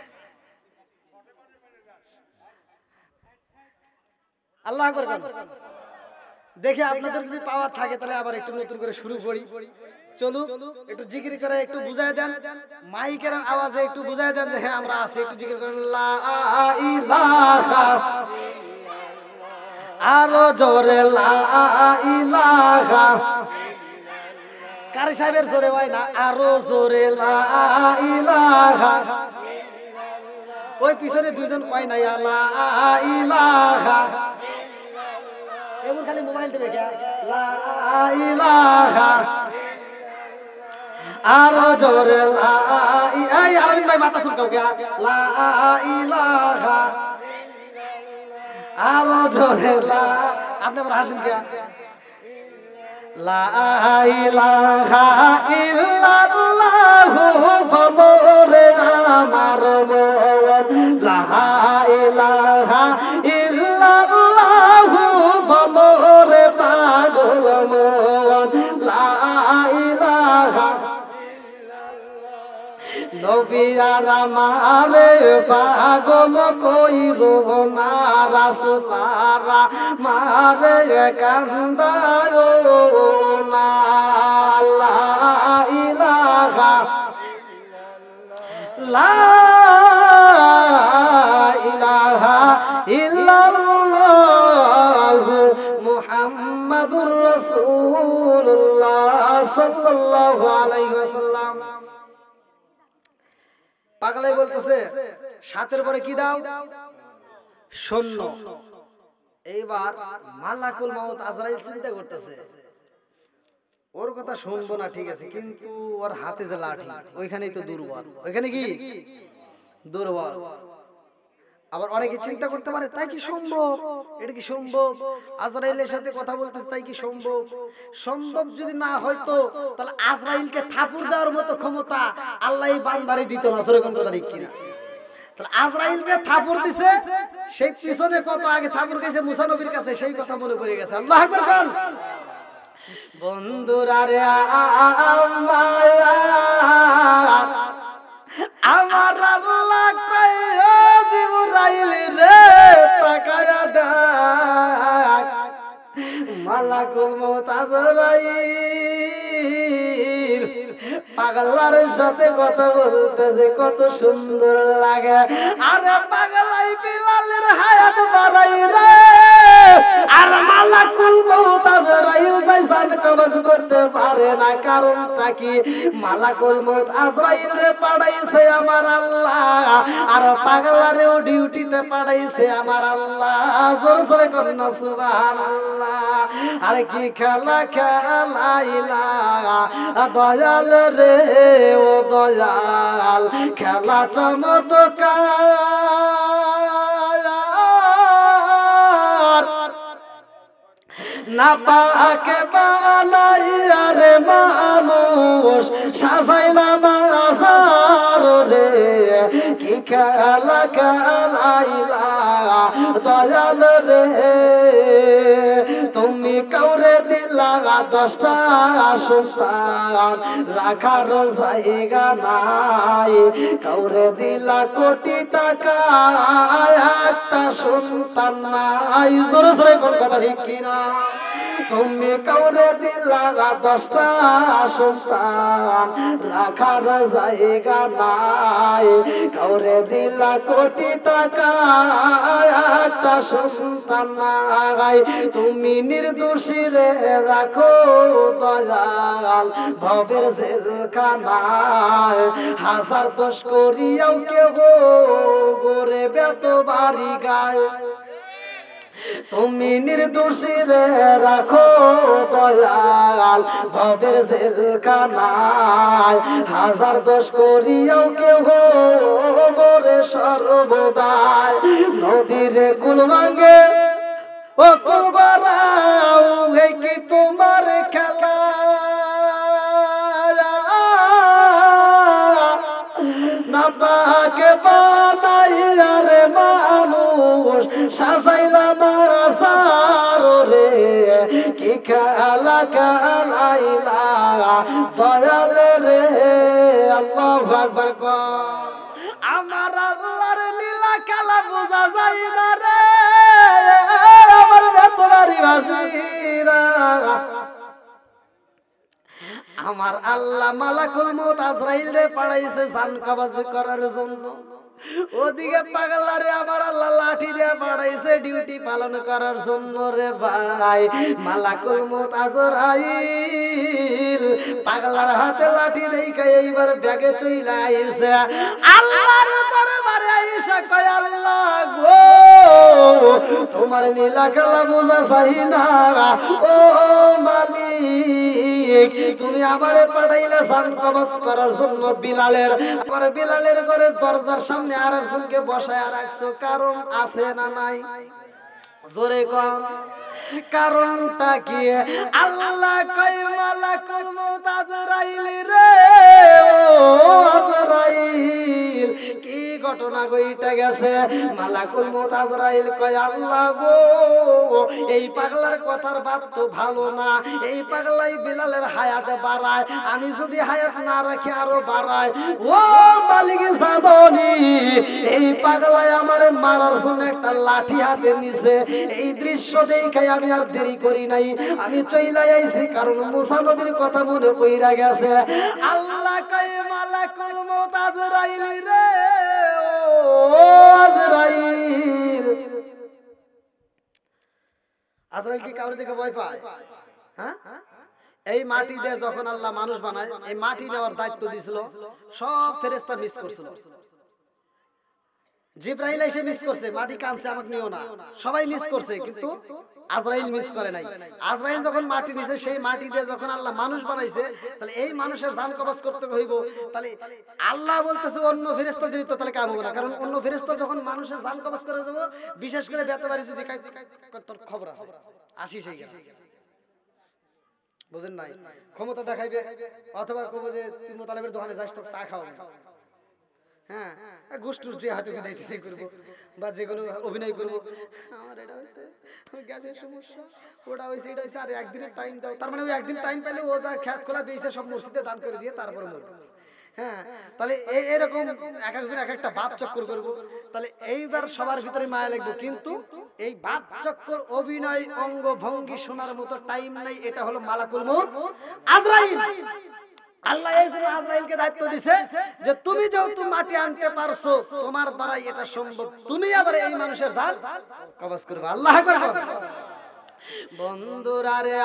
আল্লাহ আকবার। দেখে আপনাদের যদি পাওয়ার থাকে তাহলে আবার একটু নতুন করে শুরু করি। চলুক একটু জিকির করে একটু বুঝায় দেন, মাইকের আওয়াজে একটু বুঝায় দেন যে হ্যাঁ আমরা আছি। একটু জিকির করেন লা ইলাহা, আরো জোরে লা ইলাহা। কারি সাহেবের জোরে হয় না, আরো জোরে লা ইলাহা। ওই পিছনে দুইজন কয় না লা ইলাহা, এমন খালি মোবাইল দেবে কে লা ইলাহা। আরো জোরে লা ইলাহা। এই আলামিন ভাই মাথা চুলকাও কে লা ইলাহা। আরো জোরে লা, আপনি আবার হাসেন কে লা ইলাহা ইল্লাল্লাহু বলরে আমার মন। লা ইলাহা ইল্লাল্লাহু বলরে পাগল মন। লা ইলাহা নবিয়ার আমারে পাগল কইব না, রাসূল সারা মারে কান্দায় না। লা ইলাহা লা ইলাহা ইল্লাল্লাহু মুহাম্মাদুর রাসূলুল্লাহ সাল্লাল্লাহু আলাইহি ওয়াসাল্লাম। পাগলাই বলতেছে সাতের পরে কি দাও? শূন্য। এইবার মালাকুল মাউত আজরাইল চিন্তা করতেছে ওর কথা শুনবো না, ঠিক আছে, কিন্তু ওর হাতে যে লাঠি ওইখানেই তো দুর্বল, ওইখানে কি দুর্বল। আবার অনেকে চিন্তা করতে পারে তাই কি সম্ভব, এটা কি সম্ভব? আজরাইলের সাথে কথা বলতেছে তাই কি সম্ভব? সম্ভব যদি না হয়তো তাহলে আজরাইলকে থাপুর দেওয়ার মতো ক্ষমতা আল্লাহই বান্দারে দিত না। সরে কোন কথা ঠিক কিনা? তাহলে আজরাইলকে থাপুর দিছে, সেই পিছনে কত আগে থাপুর গেছে মুসা নবীর কাছে, সেই কথা মনে পড়ে গেছে। আল্লাহু আকবার বল। বন্ধুরা রে আমার আল্লাহ কয় ও জিবরাইল রে তাকায়া দেখ, মালাকুল মউত আজরাইল পাগলার সাথে কথা বলতেছে, কত সুন্দর লাগে। আরে পাগলাই বিলালের হায়াত বাড়াই রে, আর মালাকুল মউত আজরাইল জান কবজ করতে পারে না। কারণটা কি? মালাকুল মউত আজরাইল রে পাঠাইছে আমার আল্লাহ, আর পাগলারেও ডিউটিতে পাঠাইছে আমার আল্লাহ। জোরে জোরে করেন না সুবহানাল্লাহ। আর কি খেলা খেলাইলা দয়াল রে, ও দয়াল খেলা চমৎকার। না পাকে বানাইয়া রে মানুষ সাজাইলা বাজার রে, কি খেলা খেলাইলা দয়াল রে। তুমি কাউরে দিলা দশটা সন্তান, রাখার জায়গা নাই। কাউরে দিলা কোটি টাকা, একটা সন্তান নাই। জোরে জোরে কোন কথা ঠিক কিনা? তুমি কাউরে দিলা দশটা সন্তান, রাখার জায়গা নাই। কাউরে দিলা কোটি টাকা, একটা সন্তান নাই। তুমি নির্দোষী রে রাখো দয়াল ভবের জেলখানায়। হাজার দোষ করিয়াও কেহ গোরে বেত বাড়ি গায়। তুমি নির্দোষী রে রাখো দয়াল ভবের জেলখানায় হাজার দোষ করিয়াও কেউ গোরে সর্বদাই নদীর কুল ভাঙে ও কুল বাড়াও এই কি তোমার খেলা না পাকে বানাইয়া রে মানুষ সাজাইলাম আসার রে কি খেলা খেলাইলা দয়াল রে আল্লাহু আকবার কও আমার আল্লাহর লীলা খেলা বোঝা যায় না রে আমার বেতনারি ভাসিরা আমার আল্লাহ মালাকুল মউত আজরাইল রে পাঠাইছে জান কবজ করার জন্য ওদিকে পাগলারে আমার আল্লাহ লাঠি দিয়ে পাঠাইছে ডিউটি পালন করার জন্য রে ভাই মালাকুল মউত আজরাইল পাগলার হাতে লাঠি দেইকা এইবার ব্যাগে চইলা আইছে আল্লাহর দরবারে আইসা কয় আল্লাহ গো তোমার নীলা খেলা বোঝা চাই না ও মালিক তুমি আমারে পাঠাইলে জান কবজ করার জন্য বিলালের পরে বিলালের ঘরে দরজার সামনে আরেকজনকে বসায় রাখছো কারণ আছে না নাই জোরে কোন কারণটা কি আল্লাহ কয় মালাকুল মউত আজরাইল রে ও আজরাইল কি ঘটনা কইটা গেছে মালাকুল মউত আজরাইল কয় আল্লাহ গো এই পাগলার কথার বাত তো ভালো না এই পাগলাই বিলালের হায়াত বাড়ায় আমি যদি হায়াত না রাখি আরো বাড়ায় ও মালিক জানি এই পাগলাই আমারে মারার জন্য একটা লাঠি হাতে নিছে এই দৃশ্য দেখে আমি আর দেরি করি নাই আমি চইলা আইছি কারণ মুসা নবীর কথা মনে পইরা গেছে আল্লাহ কয় মালাকুল মউত আজরাইল রে ও আজরাইল আজরাইল কি কাউরে দেখে ভয় পায় হ্যাঁ এই মাটি দিয়ে যখন আল্লাহ মানুষ বানায় এই মাটি নেওয়ার দায়িত্ব দিছিল সব ফেরেশতা মিস করছিল জিবরাইল এসে মিস করছে মাটি কাঁদছে আমাকে নিও না সবাই মিস করছে কিন্তু আজরাইল মিস করে নাই আজরাইল যখন মাটি নিছে সেই মাটি দিয়ে যখন আল্লাহ মানুষ বানাইছে তাহলে এই মানুষের জান কবজ করতে হইব তাহলে আল্লাহ বলতেছে অন্য ফেরেশতা দিত তাহলে কাম হবে না কারণ অন্য ফেরেশতা যখন মানুষের জান কবজ করে দেব বিশেষ করে বেতবাড়ি যদি তোর খবর আছে আসি সেই বুঝেন নাই ক্ষমতা দেখাইবে অথবা কব যে তুই মোতালেবের দোকানে যাস তোকে চা খাওয়াবে হ্যাঁ গোষ্ঠুস দিয়ে হাতে দেখতে করবো বা যে কোনো অভিনয় করবো আমার এটা হচ্ছে গ্যাসের সমস্যা ওটা হয়েছে এটা হয়েছে আর একদিনের টাইম দাও তার মানে ওই একদিন টাইম পেলে ও যা খ্যাত খোলা বেয়েছে সব মসজিদে দান করে দিয়ে তারপরে মরবে হ্যাঁ তাহলে এরকম এক একজন এক একটা বাপ চক্কর করবো তাহলে এইবার সবার ভিতরে মায়া লাগবে কিন্তু এই বাপ চক্কর অভিনয় অঙ্গ ভঙ্গি শোনার মতো টাইম নাই এটা হলো মালাকুল মউত আজরাইল আল্লাহ এই জন্য আজরাইলকে দায়িত্ব দিয়েছে যে তুমি যেহেতু মাটি আনতে পারছো তোমার দ্বারাই এটা সম্ভব তুমি আবার এই মানুষের জান কবজ করবে আল্লাহু আকবার বন্ধুরা রে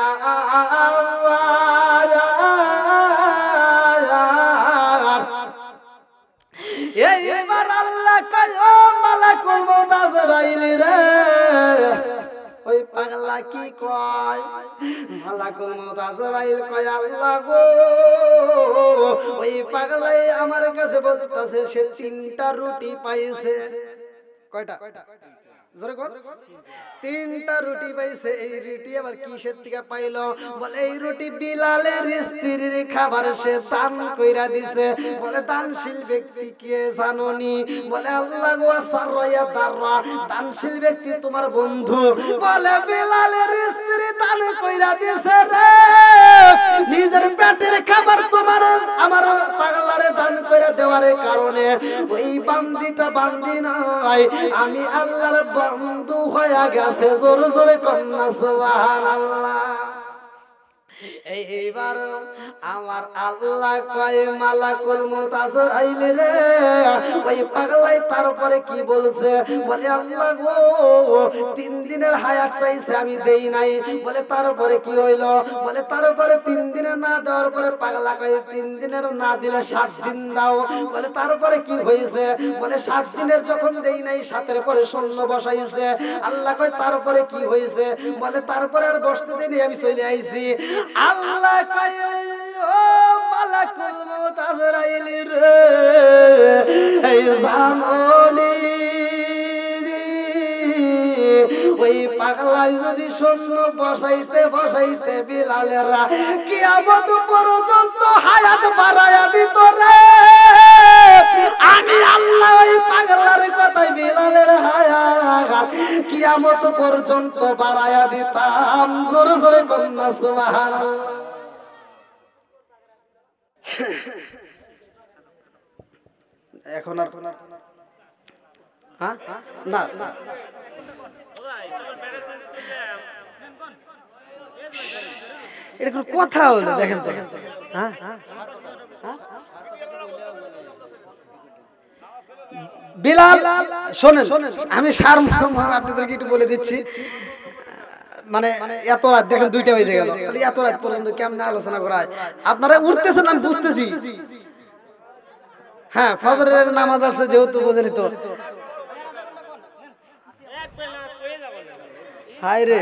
এইবার আল্লাহ কয় ও মালাকুল মউত আজরাইল রে ওই পাগলা কি কয় মালাকুল মউত আজরাইল কয় আল্লাহ গো ওই পাগলাই আমার কাছে বলতেছে সে তিনটা রুটি পাইছে কয়টা জোরে কর তিনটা রুটি পাইছে এই রুটি আবার কিসের থেকে পাইলো বলে এই রুটি বিলালের স্ত্রীর খাবার সে দান কইরা দিছে বলে দানশীল ব্যক্তি কে জানোনি বলে আল্লাহ ওয়া সারয়া দাররা দানশীল ব্যক্তি তোমার বন্ধু বলে বিলালের স্ত্রী দান কইরা দিছে রে নিজের পেটের খাবার তোমার আমার পাগলারে দান কইরা দেওয়ার কারণে ওই বান্দিটা বান্দি নয় আমি আল্লাহর বন্ধু হয়ে গেছে জোরে জোরে কন্যা সুবহানাল্লাহ এইবার আমার আল্লাহ কয় মালাকুল মউত আজরাইল রে, ওই পাগলাই তারপরে কি বলছে, বলে আল্লাহ গো তিন দিনের হায়াত চাইছে আমি দেই নাই, বলে তারপরে কি হইল, বলে তারপরে তিন দিনের না দেওয়ার পরে পাগলা কয় তিন দিনের না দিলে সাত দিন দাও, বলে তারপরে কি হয়েছে, বলে সাত দিনের যখন দেই নাই সাতের পরে শূন্য বসাইছে, আল্লাহ কয় তারপরে কি হয়েছে, বলে তারপরে আর বসতে দেই আমি চলে আইছি। আল্লাহ কয় ও মালাকুল মউত আজরাইল রে, এই জাননি ওই পাগলাই যদি শূন্য বসাইতে বসাইতে বিলালেরা কিয়ামত পর্যন্ত হায়াত বাড়ায়া দিত রে, আমি আল্লাহ ওই পাগলার কথাই বিলালের হায়াত কিয়ামত পর্যন্ত বাড়ায়া দিতাম। জোরে জোরে কন্যা সুবহানাল্লাহ। এখন আর হ্যাঁ না না এটা কোন কথা হলো, দেখেন দেখেন হ্যাঁ বিলাল শোনেন, আমি সারমর্ম আপনাদেরকে একটু বলে দিচ্ছি, মানে এত রাত দেখেন দুইটা বেজে গেল, তাহলে এত রাত পর্যন্ত কেমন আলোচনা করা হয়, আপনারা উঠতেছেন আমি বুঝতেছি, হ্যাঁ ফজরের নামাজ আছে যেহেতু বোঝেনি তো, হায় রে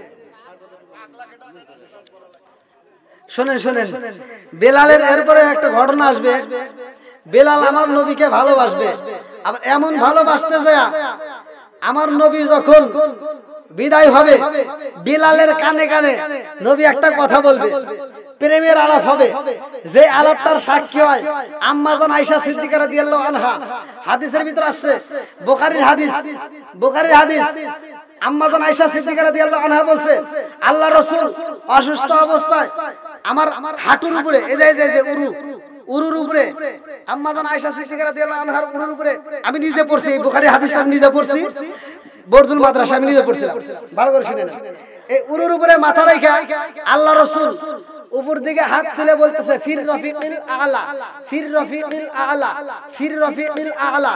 শোনেন শোনেন, বেলালের এরপরে একটা ঘটনা আসবে, বেলাল আমার নবীকে ভালোবাসবে, আবার এমন ভালোবাসতে যায় আমার নবী যখন বিদায় হবে বিলালের কানে কানে নবী একটা কথা বলবে, প্রেমের আলাপ হবে, যে আলাপটার সাক্ষী হয় আম্মা জান আয়েশা সিদ্দিকা রাদিয়াল্লাহু আনহা, হাদিসের ভিতর আসছে, বুখারীর হাদিস, বুখারীর হাদিস, আম্মা জান আয়েশা সিদ্দিকা রাদিয়াল্লাহু আনহা বলছে আল্লাহর রাসূল অসুস্থ অবস্থায় আমার হাঁটুর উপরে, এই যে এই যে উরু উরুর উপরে, আম্মা জান আয়েশা সিদ্দিকা রাদিয়াল্লাহু আনহার উরুর উপরে, আমি নিজে পড়ছি এই বুখারী হাদিসটা আমি নিজে পড়ছি, বরদুল মাদ্রাসা আমি নিজে পড়ছিলাম, ভালো করে শুনেন, এই উরুর উপরে মাথা রাখা আল্লাহর রাসূল উপর দিকে হাত তুলে বলতেছে ফির রফিকিল আলা, ফির রফিকিল আলা, ফির রফিকিল আলা,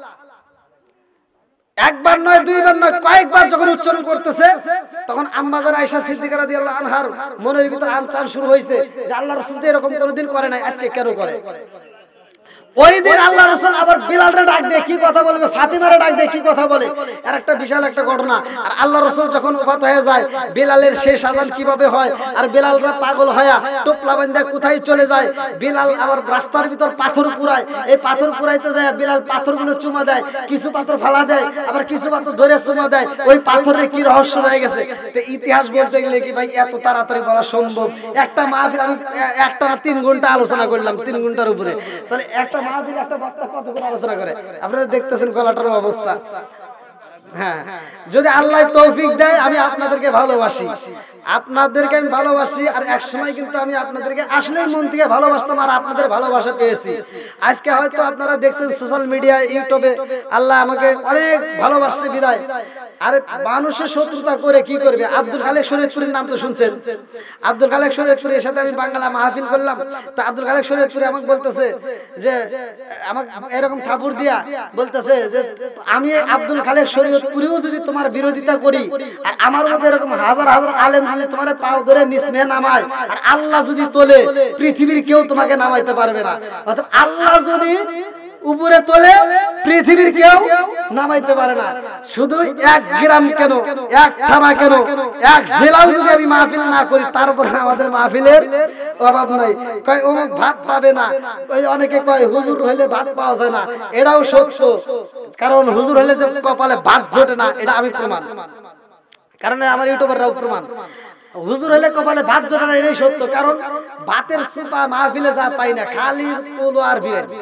একবার নয় দুইবার নয় কয়েকবার যখন উচ্চারণ করতেছে তখন আম্মা জান আয়েশা সিদ্দিকা রাদিয়াল্লাহু আনহার মনের ভিতর আনচান শুরু হয়েছে যে আল্লাহর রাসূল তো এরকম কোনোদিন করে নাই, আজকে কেন করে। ওই দিন আল্লাহর রাসূল আবার বিলালরে ডাক দিয়ে কি কথা বলবে, ফাতিমারে ডাক দিয়ে কি কথা বলে, আর একটা বিশাল একটা ঘটনা। আর আল্লাহর রাসূল যখন ওফাত হয়ে যায় বিলালের শেষ আযান কিভাবে হয়, আর বিলালরা পাগল হয়া টোপলা বাঁধা কোথায় চলে যায়, বিলাল আবার রাস্তার ভিতর পাথর পুরায়, এই পাথর পুরাইতে যায় বিলাল পাথরগুলো চুমা দেয়, কিছু পাথর ফালা দেয়, আবার কিছু পাথর ধরে চুমা দেয়, ওই পাথরের কি রহস্য রয়ে গেছে, তো ইতিহাস বলতে গেলে কি ভাই এত তাড়াতাড়ি বলা সম্ভব? একটা মাহফিল আমি একটা না তিন ঘন্টা আলোচনা করলাম, তিন ঘন্টার উপরে, তাহলে একটা মাহফিল একটা বক্তা কত করে আলোচনা করে, আপনারা দেখতেছেন গলাটার অবস্থা। হ্যাঁ, যদি আল্লাহ তৌফিক দেয় আমি আপনাদেরকে ভালোবাসি, আপনাদেরকে আমি ভালোবাসি, আর এক সময় কিন্তু আমি আপনাদেরকে আসলেই মন থেকে ভালোবাসতাম, আর আপনাদের ভালোবাসা পেয়েছি। আজকে হয়তো আপনারা দেখছেন সোশ্যাল মিডিয়া ইউটিউবে আল্লাহ আমাকে অনেক ভালোবাসছে বিদায়, আরে মানুষের শত্রুতা করে কি করবে। আব্দুল খালেক শরীয়তপুরীর নাম তো শুনছেন, আব্দুল খালেক শরীয়তপুরীর সাথে আমি বাংলা মাহফিল করলাম, তো আব্দুল খালেক শরীয়তপুরী আমাকে বলতেছে যে আমাকে এরকম থাপুর দিয়া বলতেছে যে আমি আব্দুল খালেক শরীয়তপুরীও যদি তোমার বিরোধিতা করি, আর আমার মধ্যে এরকম হাজার হাজার আলেম যদি তোমার পাও ধরে নিসমে নামায়, আর আল্লাহ যদি তোলে পৃথিবীর কেউ তোমাকে নামাইতে পারবে না। অর্থাৎ আল্লাহ যদি উপরে তোলে পৃথিবীর কেউ নামাইতে পারে না। শুধু এক গ্রাম কেন, এক থানা কেন, এক জেলাও যদি আমি মাহফিল না করি, তারপরে আমাদের মাহফিলের অভাব নাই। কয় অমুক ভাত পাবে না, ওই অনেকে কয় হুজুর হইলে ভাত পাওয়া যায় না, এটাও সত্য, কারণ হুজুর হইলে যে কপালে ভাত জোটে না এটা আমি প্রমাণ, কারণ আমার ইউটিউবাররাও প্রমাণ। হুজুর হইলে কপালে ভাত জোটে না এটাই সত্য, কারণ ভাতের সুপা মাহফিলে যা পাই না, খালি পোলো আর বিরিয়ানি,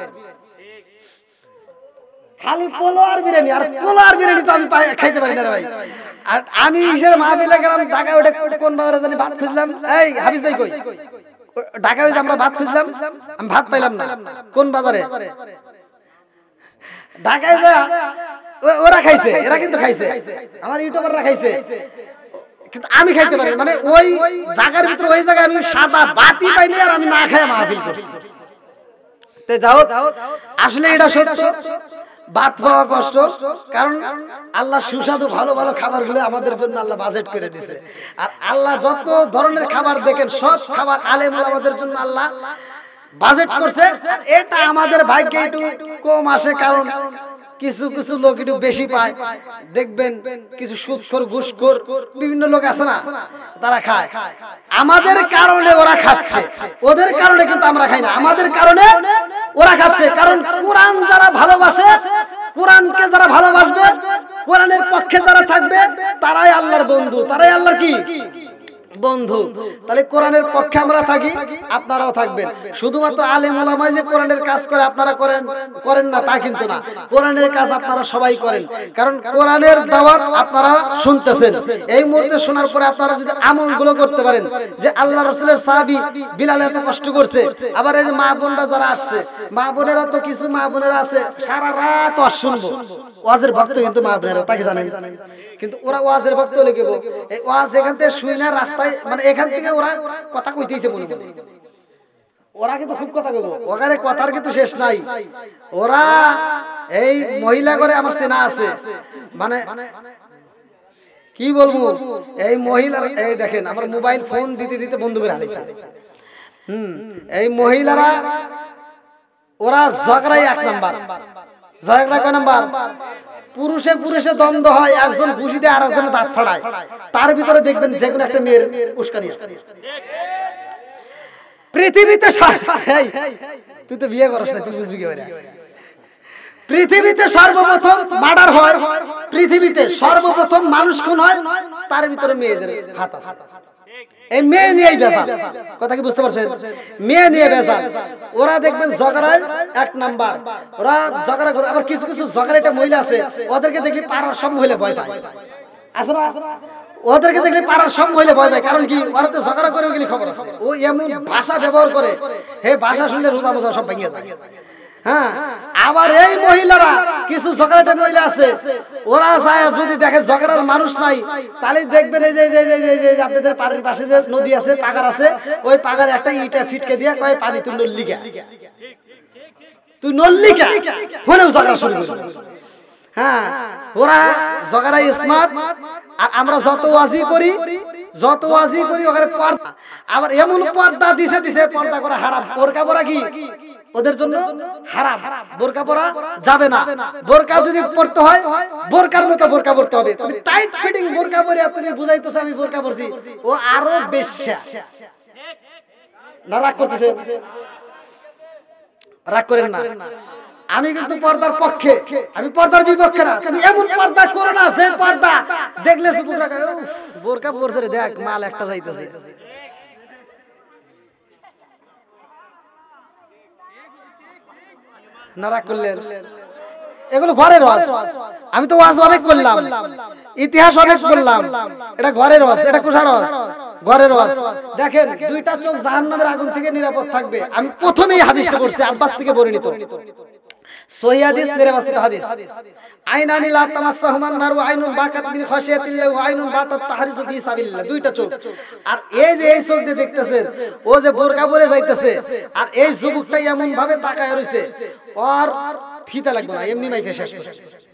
খালি পোলো আর বিরিয়ানি, আর পোলো আর বিরিয়ানি তো আমি খাইতে পারি না ভাই। আর আমি হিসেবে মাহফিলে গেলাম ঢাকা, ওটা কোন বাজারে জানি ভাত খুঁজলাম, এই হাফিজ ভাই কই, ঢাকা হইছে আমরা ভাত খুঁজলাম, আমি ভাত পাইলাম না, কোন বাজারে, ঢাকায় যা ওরা খাইছে, এরা কিন্তু খাইছে, আমার ইউটিউবাররা খাইছে, কিন্তু আমি খাইতে পারি, মানে ওই জায়গার ভিতরে ওই জায়গায় আমি সাদা বাতি পাইনি আর আমি না খাই মাহফিল করছি। তে যাও, আসলে এটা সত্য, ভাত পাওয়া কষ্ট, কারণ আল্লাহ সুস্বাদু ভালো ভালো খাবারগুলো আমাদের জন্য আল্লাহ বাজেট করে দিয়েছে। আর আল্লাহ যত ধরনের খাবার দেখেন সব খাবার আলেম ওলামাদের জন্য আল্লাহ বাজেট করছে। এটা আমাদের ভাগ্যে একটু কম আসে, কারণ কিছু কিছু লোক একটু বেশি পায়, দেখবেন কিছু সুদখোর ঘুষখোর বিভিন্ন লোক আছে না, তারা খায়। আমাদের কারণে ওরা খাচ্ছে, ওদের কারণে কিন্তু আমরা খাই না, আমাদের কারণে ওরা খাচ্ছে। কারণ কোরআন যারা ভালোবাসে, কোরআনকে যারা ভালোবাসবে, কোরআনের পক্ষে যারা থাকবে, তারাই আল্লাহর বন্ধু, তারাই আল্লাহর কি বন্ধু। তাহলে কোরআনের পক্ষে আমরা থাকি, আপনারাও থাকবেন। শুধুমাত্র আলেম ওলামা যে কোরআনের কাজ করে আপনারা করেন করেন না তা কিন্তু না, কোরআনের কাজ আপনারা সবাই করেন, কারণ কোরআনের দাওয়াত আপনারা শুনতেছেন। এই মুহূর্তে শোনার পরে আপনারা যদি আমলগুলো করতে পারেন, যে আল্লাহ রাসূলের সাহাবী বিলাল এত কষ্ট করছে, আবার এই যে মা বোনরা যারা আসছে, মা বোনেরা তো কিছু মা বোনেরা আছে সারা রাত ওয়াজ শুনবো, ওয়াজের ভক্ত কিন্তু মা বোনেরা, তাকে জানেন, কিন্তু ওরা ওয়াজের ভক্ত হলে কি এই ওয়াজ এখান থেকে শুই না রাস্তায়, মানে এখান থেকে ওরা কথা কইতেইছে মনে মনে, ওরা কিন্তু খুব কথা কইবো, ওখানে কথার কিন্তু শেষ নাই। ওরা এই মহিলা করে আমার চেনা আছে, মানে কি বলবো, এই মহিলার এই দেখেন আমার মোবাইল ফোন দিতে দিতে বন্ধ করে হালাইছে। হুম, এই মহিলারা ওরা ঝগড়াই এক নাম্বার, ঝগড়া কয় নাম্বার, পুরুষে পুরুষে দ্বন্দ্ব হয়, একজন ঘুষি দিয়ে আর একজনের দাঁত ফাড়ায়, তার ভিতরে দেখবেন যে কোনো একটা মেয়ের উস্কানি আছে। পৃথিবীতে তুই তো বিয়ে করছ না, তুই বুঝবি কি করে, পৃথিবীতে সর্বপ্রথম মার্ডার হয়, পৃথিবীতে সর্বপ্রথম মানুষ খুন হয়, তার ভিতরে মেয়েদের হাত আছে। এই মেয়ে নিয়েই বেজাল, কথা কি বুঝতে পারছেন, মেয়ে নিয়ে বেজাল। ওরা দেখবেন ঝগড়ায় এক নাম্বার, ওরা ঝগড়া করে। আবার কিছু কিছু ঝগড়াটা মহিলা আছে, ওদেরকে দেখলে পাড়ার সব মহিলা ভয় পায়, আছে না, ওদেরকে দেখলে পাড়ার সব মহিলা ভয় পায়, কারণ কি ওরা তো ঝগড়া করে গেলে খবর আছে, ও এমন ভাষা ব্যবহার করে, হে ভাষা শুনলে রোজা মোজা সব ভেঙে যায়। হ্যাঁ, আবার এই মহিলারা কিছু ঝগড়াটা মহিলা আছে, ওরা যায় যদি দেখে ঝগড়ার মানুষ নাই, তাহলে দেখবেন এই যে আপনাদের পাড়ের পাশে যে নদী আছে, পাগার আছে, ওই পাগার একটা ইটা ফিটকে দিয়ে কয় পানি তুই নল্লিকা, তুই নল্লিকা ফোনেও ঝগড়া শুরু করবে। হ্যাঁ, ওরা ঝগড়াই স্মার্ট। আর আমরা যত ওয়াজি করি, যত ওয়াজি করি ওখানে পর্দা, আবার এমন পর্দা দিছে দিছে পর্দা করা হারাম। বোরকা পরা কি ওদের জন্য হারাম, বোরকা পরা যাবে না। বোরকা যদি পরতে হয় বোরকার মতো বোরকা পরতে হবে। তুমি টাইট ফিটিং বোরকা পরে তুমি বুঝাইতেছ আমি বোরকা পরছি, ও আরো বেশ্যা। না রাগ করতেছে, রাগ করেন না, আমি কিন্তু পর্দার পক্ষে, আমি পর্দার বিপক্ষে না। তুমি এমন পর্দা করো না যে পর্দা দেখলে বোরকা পরছে রে, দেখ মাল একটা যাইতেছে। নারাক করলেন, এগুলো ঘরের ওয়াজ। আমি তো ওয়াজ অনেক করলাম, ইতিহাস অনেক করলাম, এটা ঘরের ওয়াজ, এটা কোথার ওয়াজ, ঘরের ওয়াজ। দেখেন দুইটা চোখ জাহান্নামের আগুন থেকে নিরাপদ থাকবে। আমি প্রথমেই হাদিসটা পড়ছি, আব্বাস থেকে বর্ণিত সহিহ হাদিস, নিরাপদ হাদিস। আইনানি লা তামাসসাহুমান নার ওয়া আইনুন বাকাত মিন খাশিয়াতিল্লাহ ওয়া আইনুন বাতাত তাহরিসু ফি সাবিলিল্লাহ। দুইটা চোখ। আর এই যে এই চোখ দিয়ে দেখতেছেন, ও যে বোরকা পরে যাইতেছে, আর এই যুবকটা এমন ভাবে তাকায় রইছে, আর ফিতা লাগবে না, এমনি মাইফে শেষ করে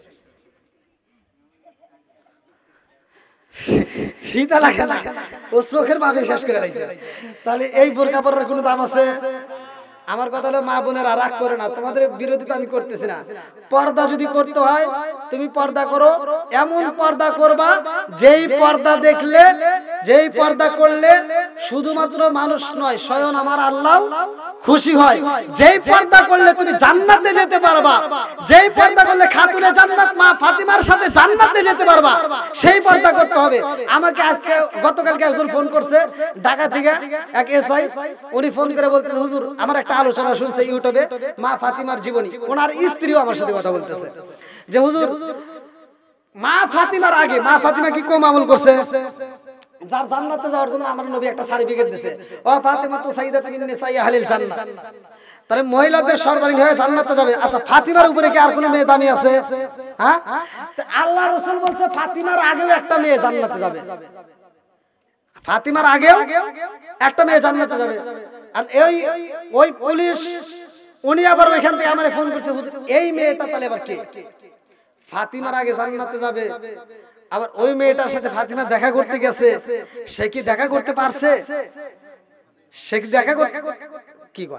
ফিতা লাগে না, ও চোখের ভাবে শেষ করে রাখছে। তাহলে এই বোরকা পরার কোনো দাম আছে? আমার কথা হলো মা বোনেরা রাগ করে না, তোমাদের বিরোধিতা আমি করতেছি না। পর্দা যদি করতে হয় তুমি পর্দা করো, এমন পর্দা করবা যেই পর্দা দেখলে, যেই পর্দা করলে শুধুমাত্র মানুষ নয় স্বয়ং আমার আল্লাহ খুশি হয়। যেই পর্দা করলে তুমি জান্নাতে যেতে পারবা, যেই পর্দা করলে খাতুনে জান্নাত মা ফাতিমার সাথে জান্নাতে যেতে পারবা, সেই পর্দা করতে হবে। আমাকে আজকে গতকালকে একজন ফোন করছে ঢাকা থেকে, এক এসআই, উনি ফোন করে বলতেছে হুজুর আমার একটা আলোচনা শুনছে ইউটিউবে মা ফাতিমার জীবনী, ওনার স্ত্রীও আমার সাথে কথা বলতেছে যে হুজুর মা ফাতিমার আগে মা ফাতিমা কি কম আমল করছে, যার জান্নাতে যাওয়ার জন্য আমার নবী একটা সার্টিফিকেট দিয়েছে, ও ফাতিমা তো সাইয়্যিদাতুন নিসাই আহলিল জান্নাহ। তাহলে মহিলাদের সর্দারিনী হয়ে জান্নাতে যাবে। আচ্ছা ফাতিমার উপরে কি আর কোনো মেয়ে দামি আছে? হ্যাঁ, আল্লাহ রাসূল বলছে ফাতিমার আগেও একটা মেয়ে জান্নাতে যাবে। ফাতিমার আগেও একটা মেয়ে জান্নাতে যাবে। আর এই ওই পুলিশ উনি আবার ওইখান থেকে আমারে ফোন করছে, এই মেয়েটা তাহলে আবার কে? ফাতিমার আগে জান্নাতে যাবে, আবার ওই মেয়েটার সাথে ফাতিমা দেখা করতে গেছে, সে কি দেখা করতে পারছে? সে কি দেখা করতে কি কয়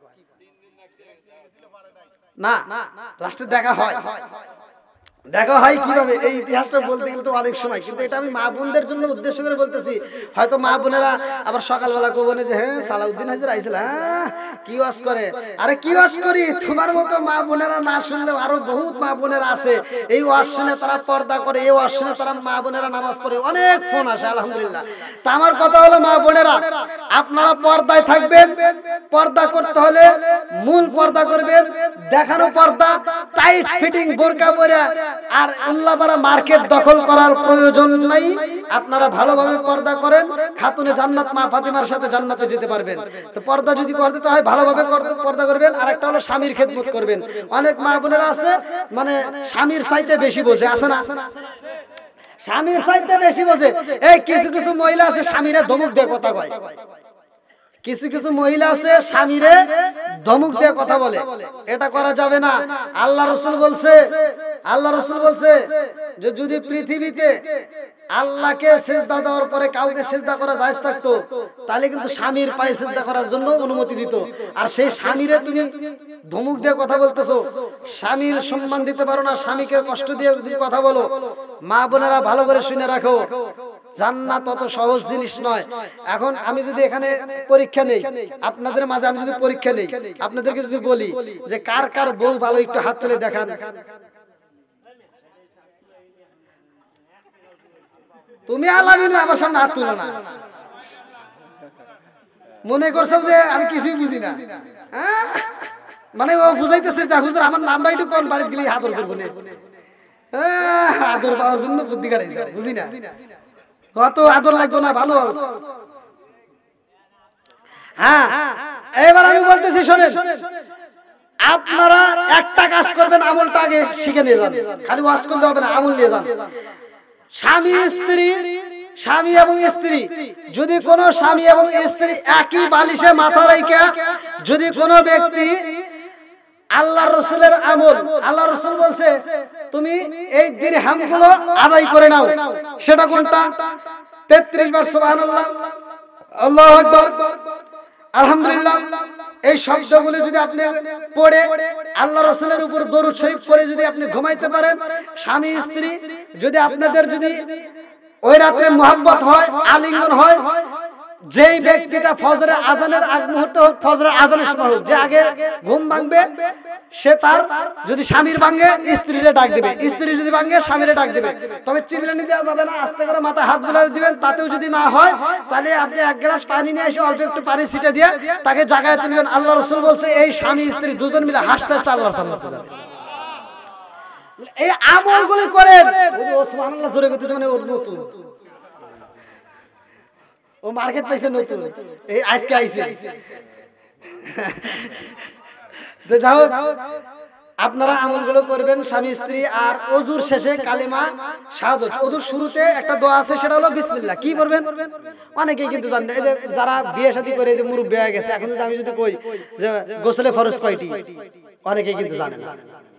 না, লাস্টে দেখা হয়। দেখা হয় কিভাবে? এই ইতিহাসটা বলতে গেলে তো অনেক সময়, কিন্তু এটা আমি মা বোনদের জন্য উদ্দেশ্য করে বলতেছি। হয়তো মা বোনেরা আবার সকালবেলা কোবনে যে হ্যাঁ সালাউদ্দিন হাজির আইছিল, হ্যাঁ কি ওয়াজ করে। আরে কি ওয়াজ করি, তোমার মতো মা বোনেরা না শুনলেও আরো বহুত মা বোনেরা আছে, এই ওয়াজ শুনে তারা পর্দা করে, এই ওয়াজ শুনে তারা মা বোনেরা নামাজ পড়ে, অনেক ফোন আসে আলহামদুলিল্লাহ। তা আমার কথা হলো মা বোনেরা, আপনারা পর্দায় থাকবেন। পর্দা করতে হলে মূল পর্দা করবেন, দেখানো পর্দা, টাইট ফিটিং বোরকা পরে আর উল্লাপাড়া মার্কেট দখল করার প্রয়োজন নাই। আপনারা ভালোভাবে পর্দা করেন, খাতুনে জান্নাত মা ফাতিমার সাথে জান্নাতে যেতে পারবেন। তো পর্দা যদি করতে হয় ভালোভাবে পর্দা করবেন। আর একটা হলো স্বামীর খেদমত করবেন। অনেক মা বোনেরা আছে মানে স্বামীর চাইতে বেশি বোঝে, আছে না? স্বামীর চাইতে বেশি বোঝে। এই কিছু কিছু মহিলা আছে স্বামীরা ধমক দিয়ে কথা কয়, কিছু কিছু মহিলা আছে স্বামীরে ধমক দিয়ে কথা বলে, এটা করা যাবে না। আল্লাহ রাসূল বলছে, আল্লাহ রাসূল বলছে যে যদি পৃথিবীতে আল্লাহকে সিজদা দেওয়ার পরে কাউকে সিজদা করা জায়েজ থাকতো, তাহলে কিন্তু স্বামীর পায়ে সিজদা করার জন্য অনুমতি দিত। আর সেই স্বামীরে তুমি ধমক দিয়ে কথা বলতেছো, স্বামীর সম্মান দিতে পারো না, স্বামীকে কষ্ট দিয়ে কথা বলো। মা বোনেরা ভালো করে শুনে রাখো, জান্নাত অত সহজ জিনিস নয়। এখন আমি যদি এখানে পরীক্ষা নেই, আপনাদের মাঝে আমি যদি পরীক্ষা নেই, আপনাদেরকে যদি বলি যে কার কার বউ ভালো, একটু হাত তুলে দেখান। তুমি আলামিন আমার সামনে হাত তুলো না, মনে করছো যে আমি কিছুই বুঝি না। মানে ও বুঝাইতেছে যে হুজুর আমার নামটা একটু কোন বাড়িতে গেলে আদর করবো না, আদর পাওয়ার জন্য বুদ্ধি কাটাইছে, বুঝি না কত আদর লাগতো না ভালো। হ্যাঁ এবার আমি বলতেছি শোনেন, আপনারা একটা কাজ করবেন, আমলটা আগে শিখে নিয়ে যান, খালি ওয়াজ করতে হবে না, আমল নিয়ে যান। স্বামী স্ত্রী, স্বামী এবং স্ত্রী, যদি কোনো স্বামী এবং স্ত্রী একই বালিশে মাথা রেখে যদি কোনো ব্যক্তি আল্লাহ রাসূলের আমল, আল্লাহ রাসূল বলছে তুমি এই দিরহামগুলো আদায় করে নাও, সেটা কোনটা? তেত্রিশ বার সুবহানাল্লাহ, আল্লাহু আকবার, আলহামদুলিল্লাহ, এই শব্দগুলো যদি আপনি পড়ে আল্লাহ রাসূলের উপর দরুদ শরীফ পড়ে যদি আপনি ঘুমাইতে পারেন, স্বামী স্ত্রী যদি আপনাদের যদি ওই রাতে মহব্বত হয়, আলিঙ্গন হয়, যেই ব্যক্তিটা ফজরের আজানের আগ মুহূর্তে হোক, ফজরের আজানের সময় হোক, যে আগে ঘুম ভাঙবে সে তার যদি স্বামীর ভাঙে স্ত্রীরে ডাক দিবে, স্ত্রী যদি ভাঙে স্বামীরে ডাক দিবে। তবে চিল্লানি দেওয়া যাবে না, আস্তে করে মাথায় হাত বুলিয়ে দিবেন। তাতেও যদি না হয় তাহলে আপনি এক গ্লাস পানি নিয়ে এসে অল্প একটু পানি ছিটে দিয়ে তাকে জাগায় তুলবেন। আল্লাহ রাসূল বলছে এই স্বামী স্ত্রী দুজন মিলে হাসতে হাসতে আল্লাহর জান্নাতে যাবে। এই আমলগুলি করেন। ও সুবহানাল্লাহ জোরে কইতেছে, মানে ওর নতুন ও মার্কেট পাইছে নতুন, এই আজকে আইছে। তো যাও আপনারা আমলগুলো করবেন স্বামী স্ত্রী। আর ওযুর শেষে কালিমা শাহাদাত, ওযুর শুরুতে একটা দোয়া আছে, সেটা হলো বিসমিল্লাহ। কি করবেন অনেকেই কিন্তু জানেন, এই যে যারা বিয়ে শাদী করে যে মুরব্বি হয়ে গেছে, এখন যদি আমি যদি কই যে গোসলে ফরজ কয়টি, অনেকেই কিন্তু জানে না।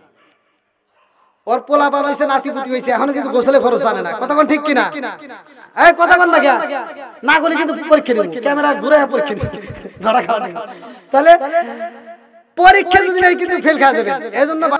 ওর পোলা পান হইছে, নাতিপুতি হইছে, এখনো কিন্তু গোসলে ফরজ জানে না। কথা কোন ঠিক কিনা? এই কথা কোন না কেন না বলে কিন্তু পরীক্ষা নিব, ক্যামেরা ঘুরে পরীক্ষা নিব, ধরা খাওয়া। তাহলে পরীক্ষা যদি নাই কিন্তু ফেল খাওয়া যাবে। এজন্য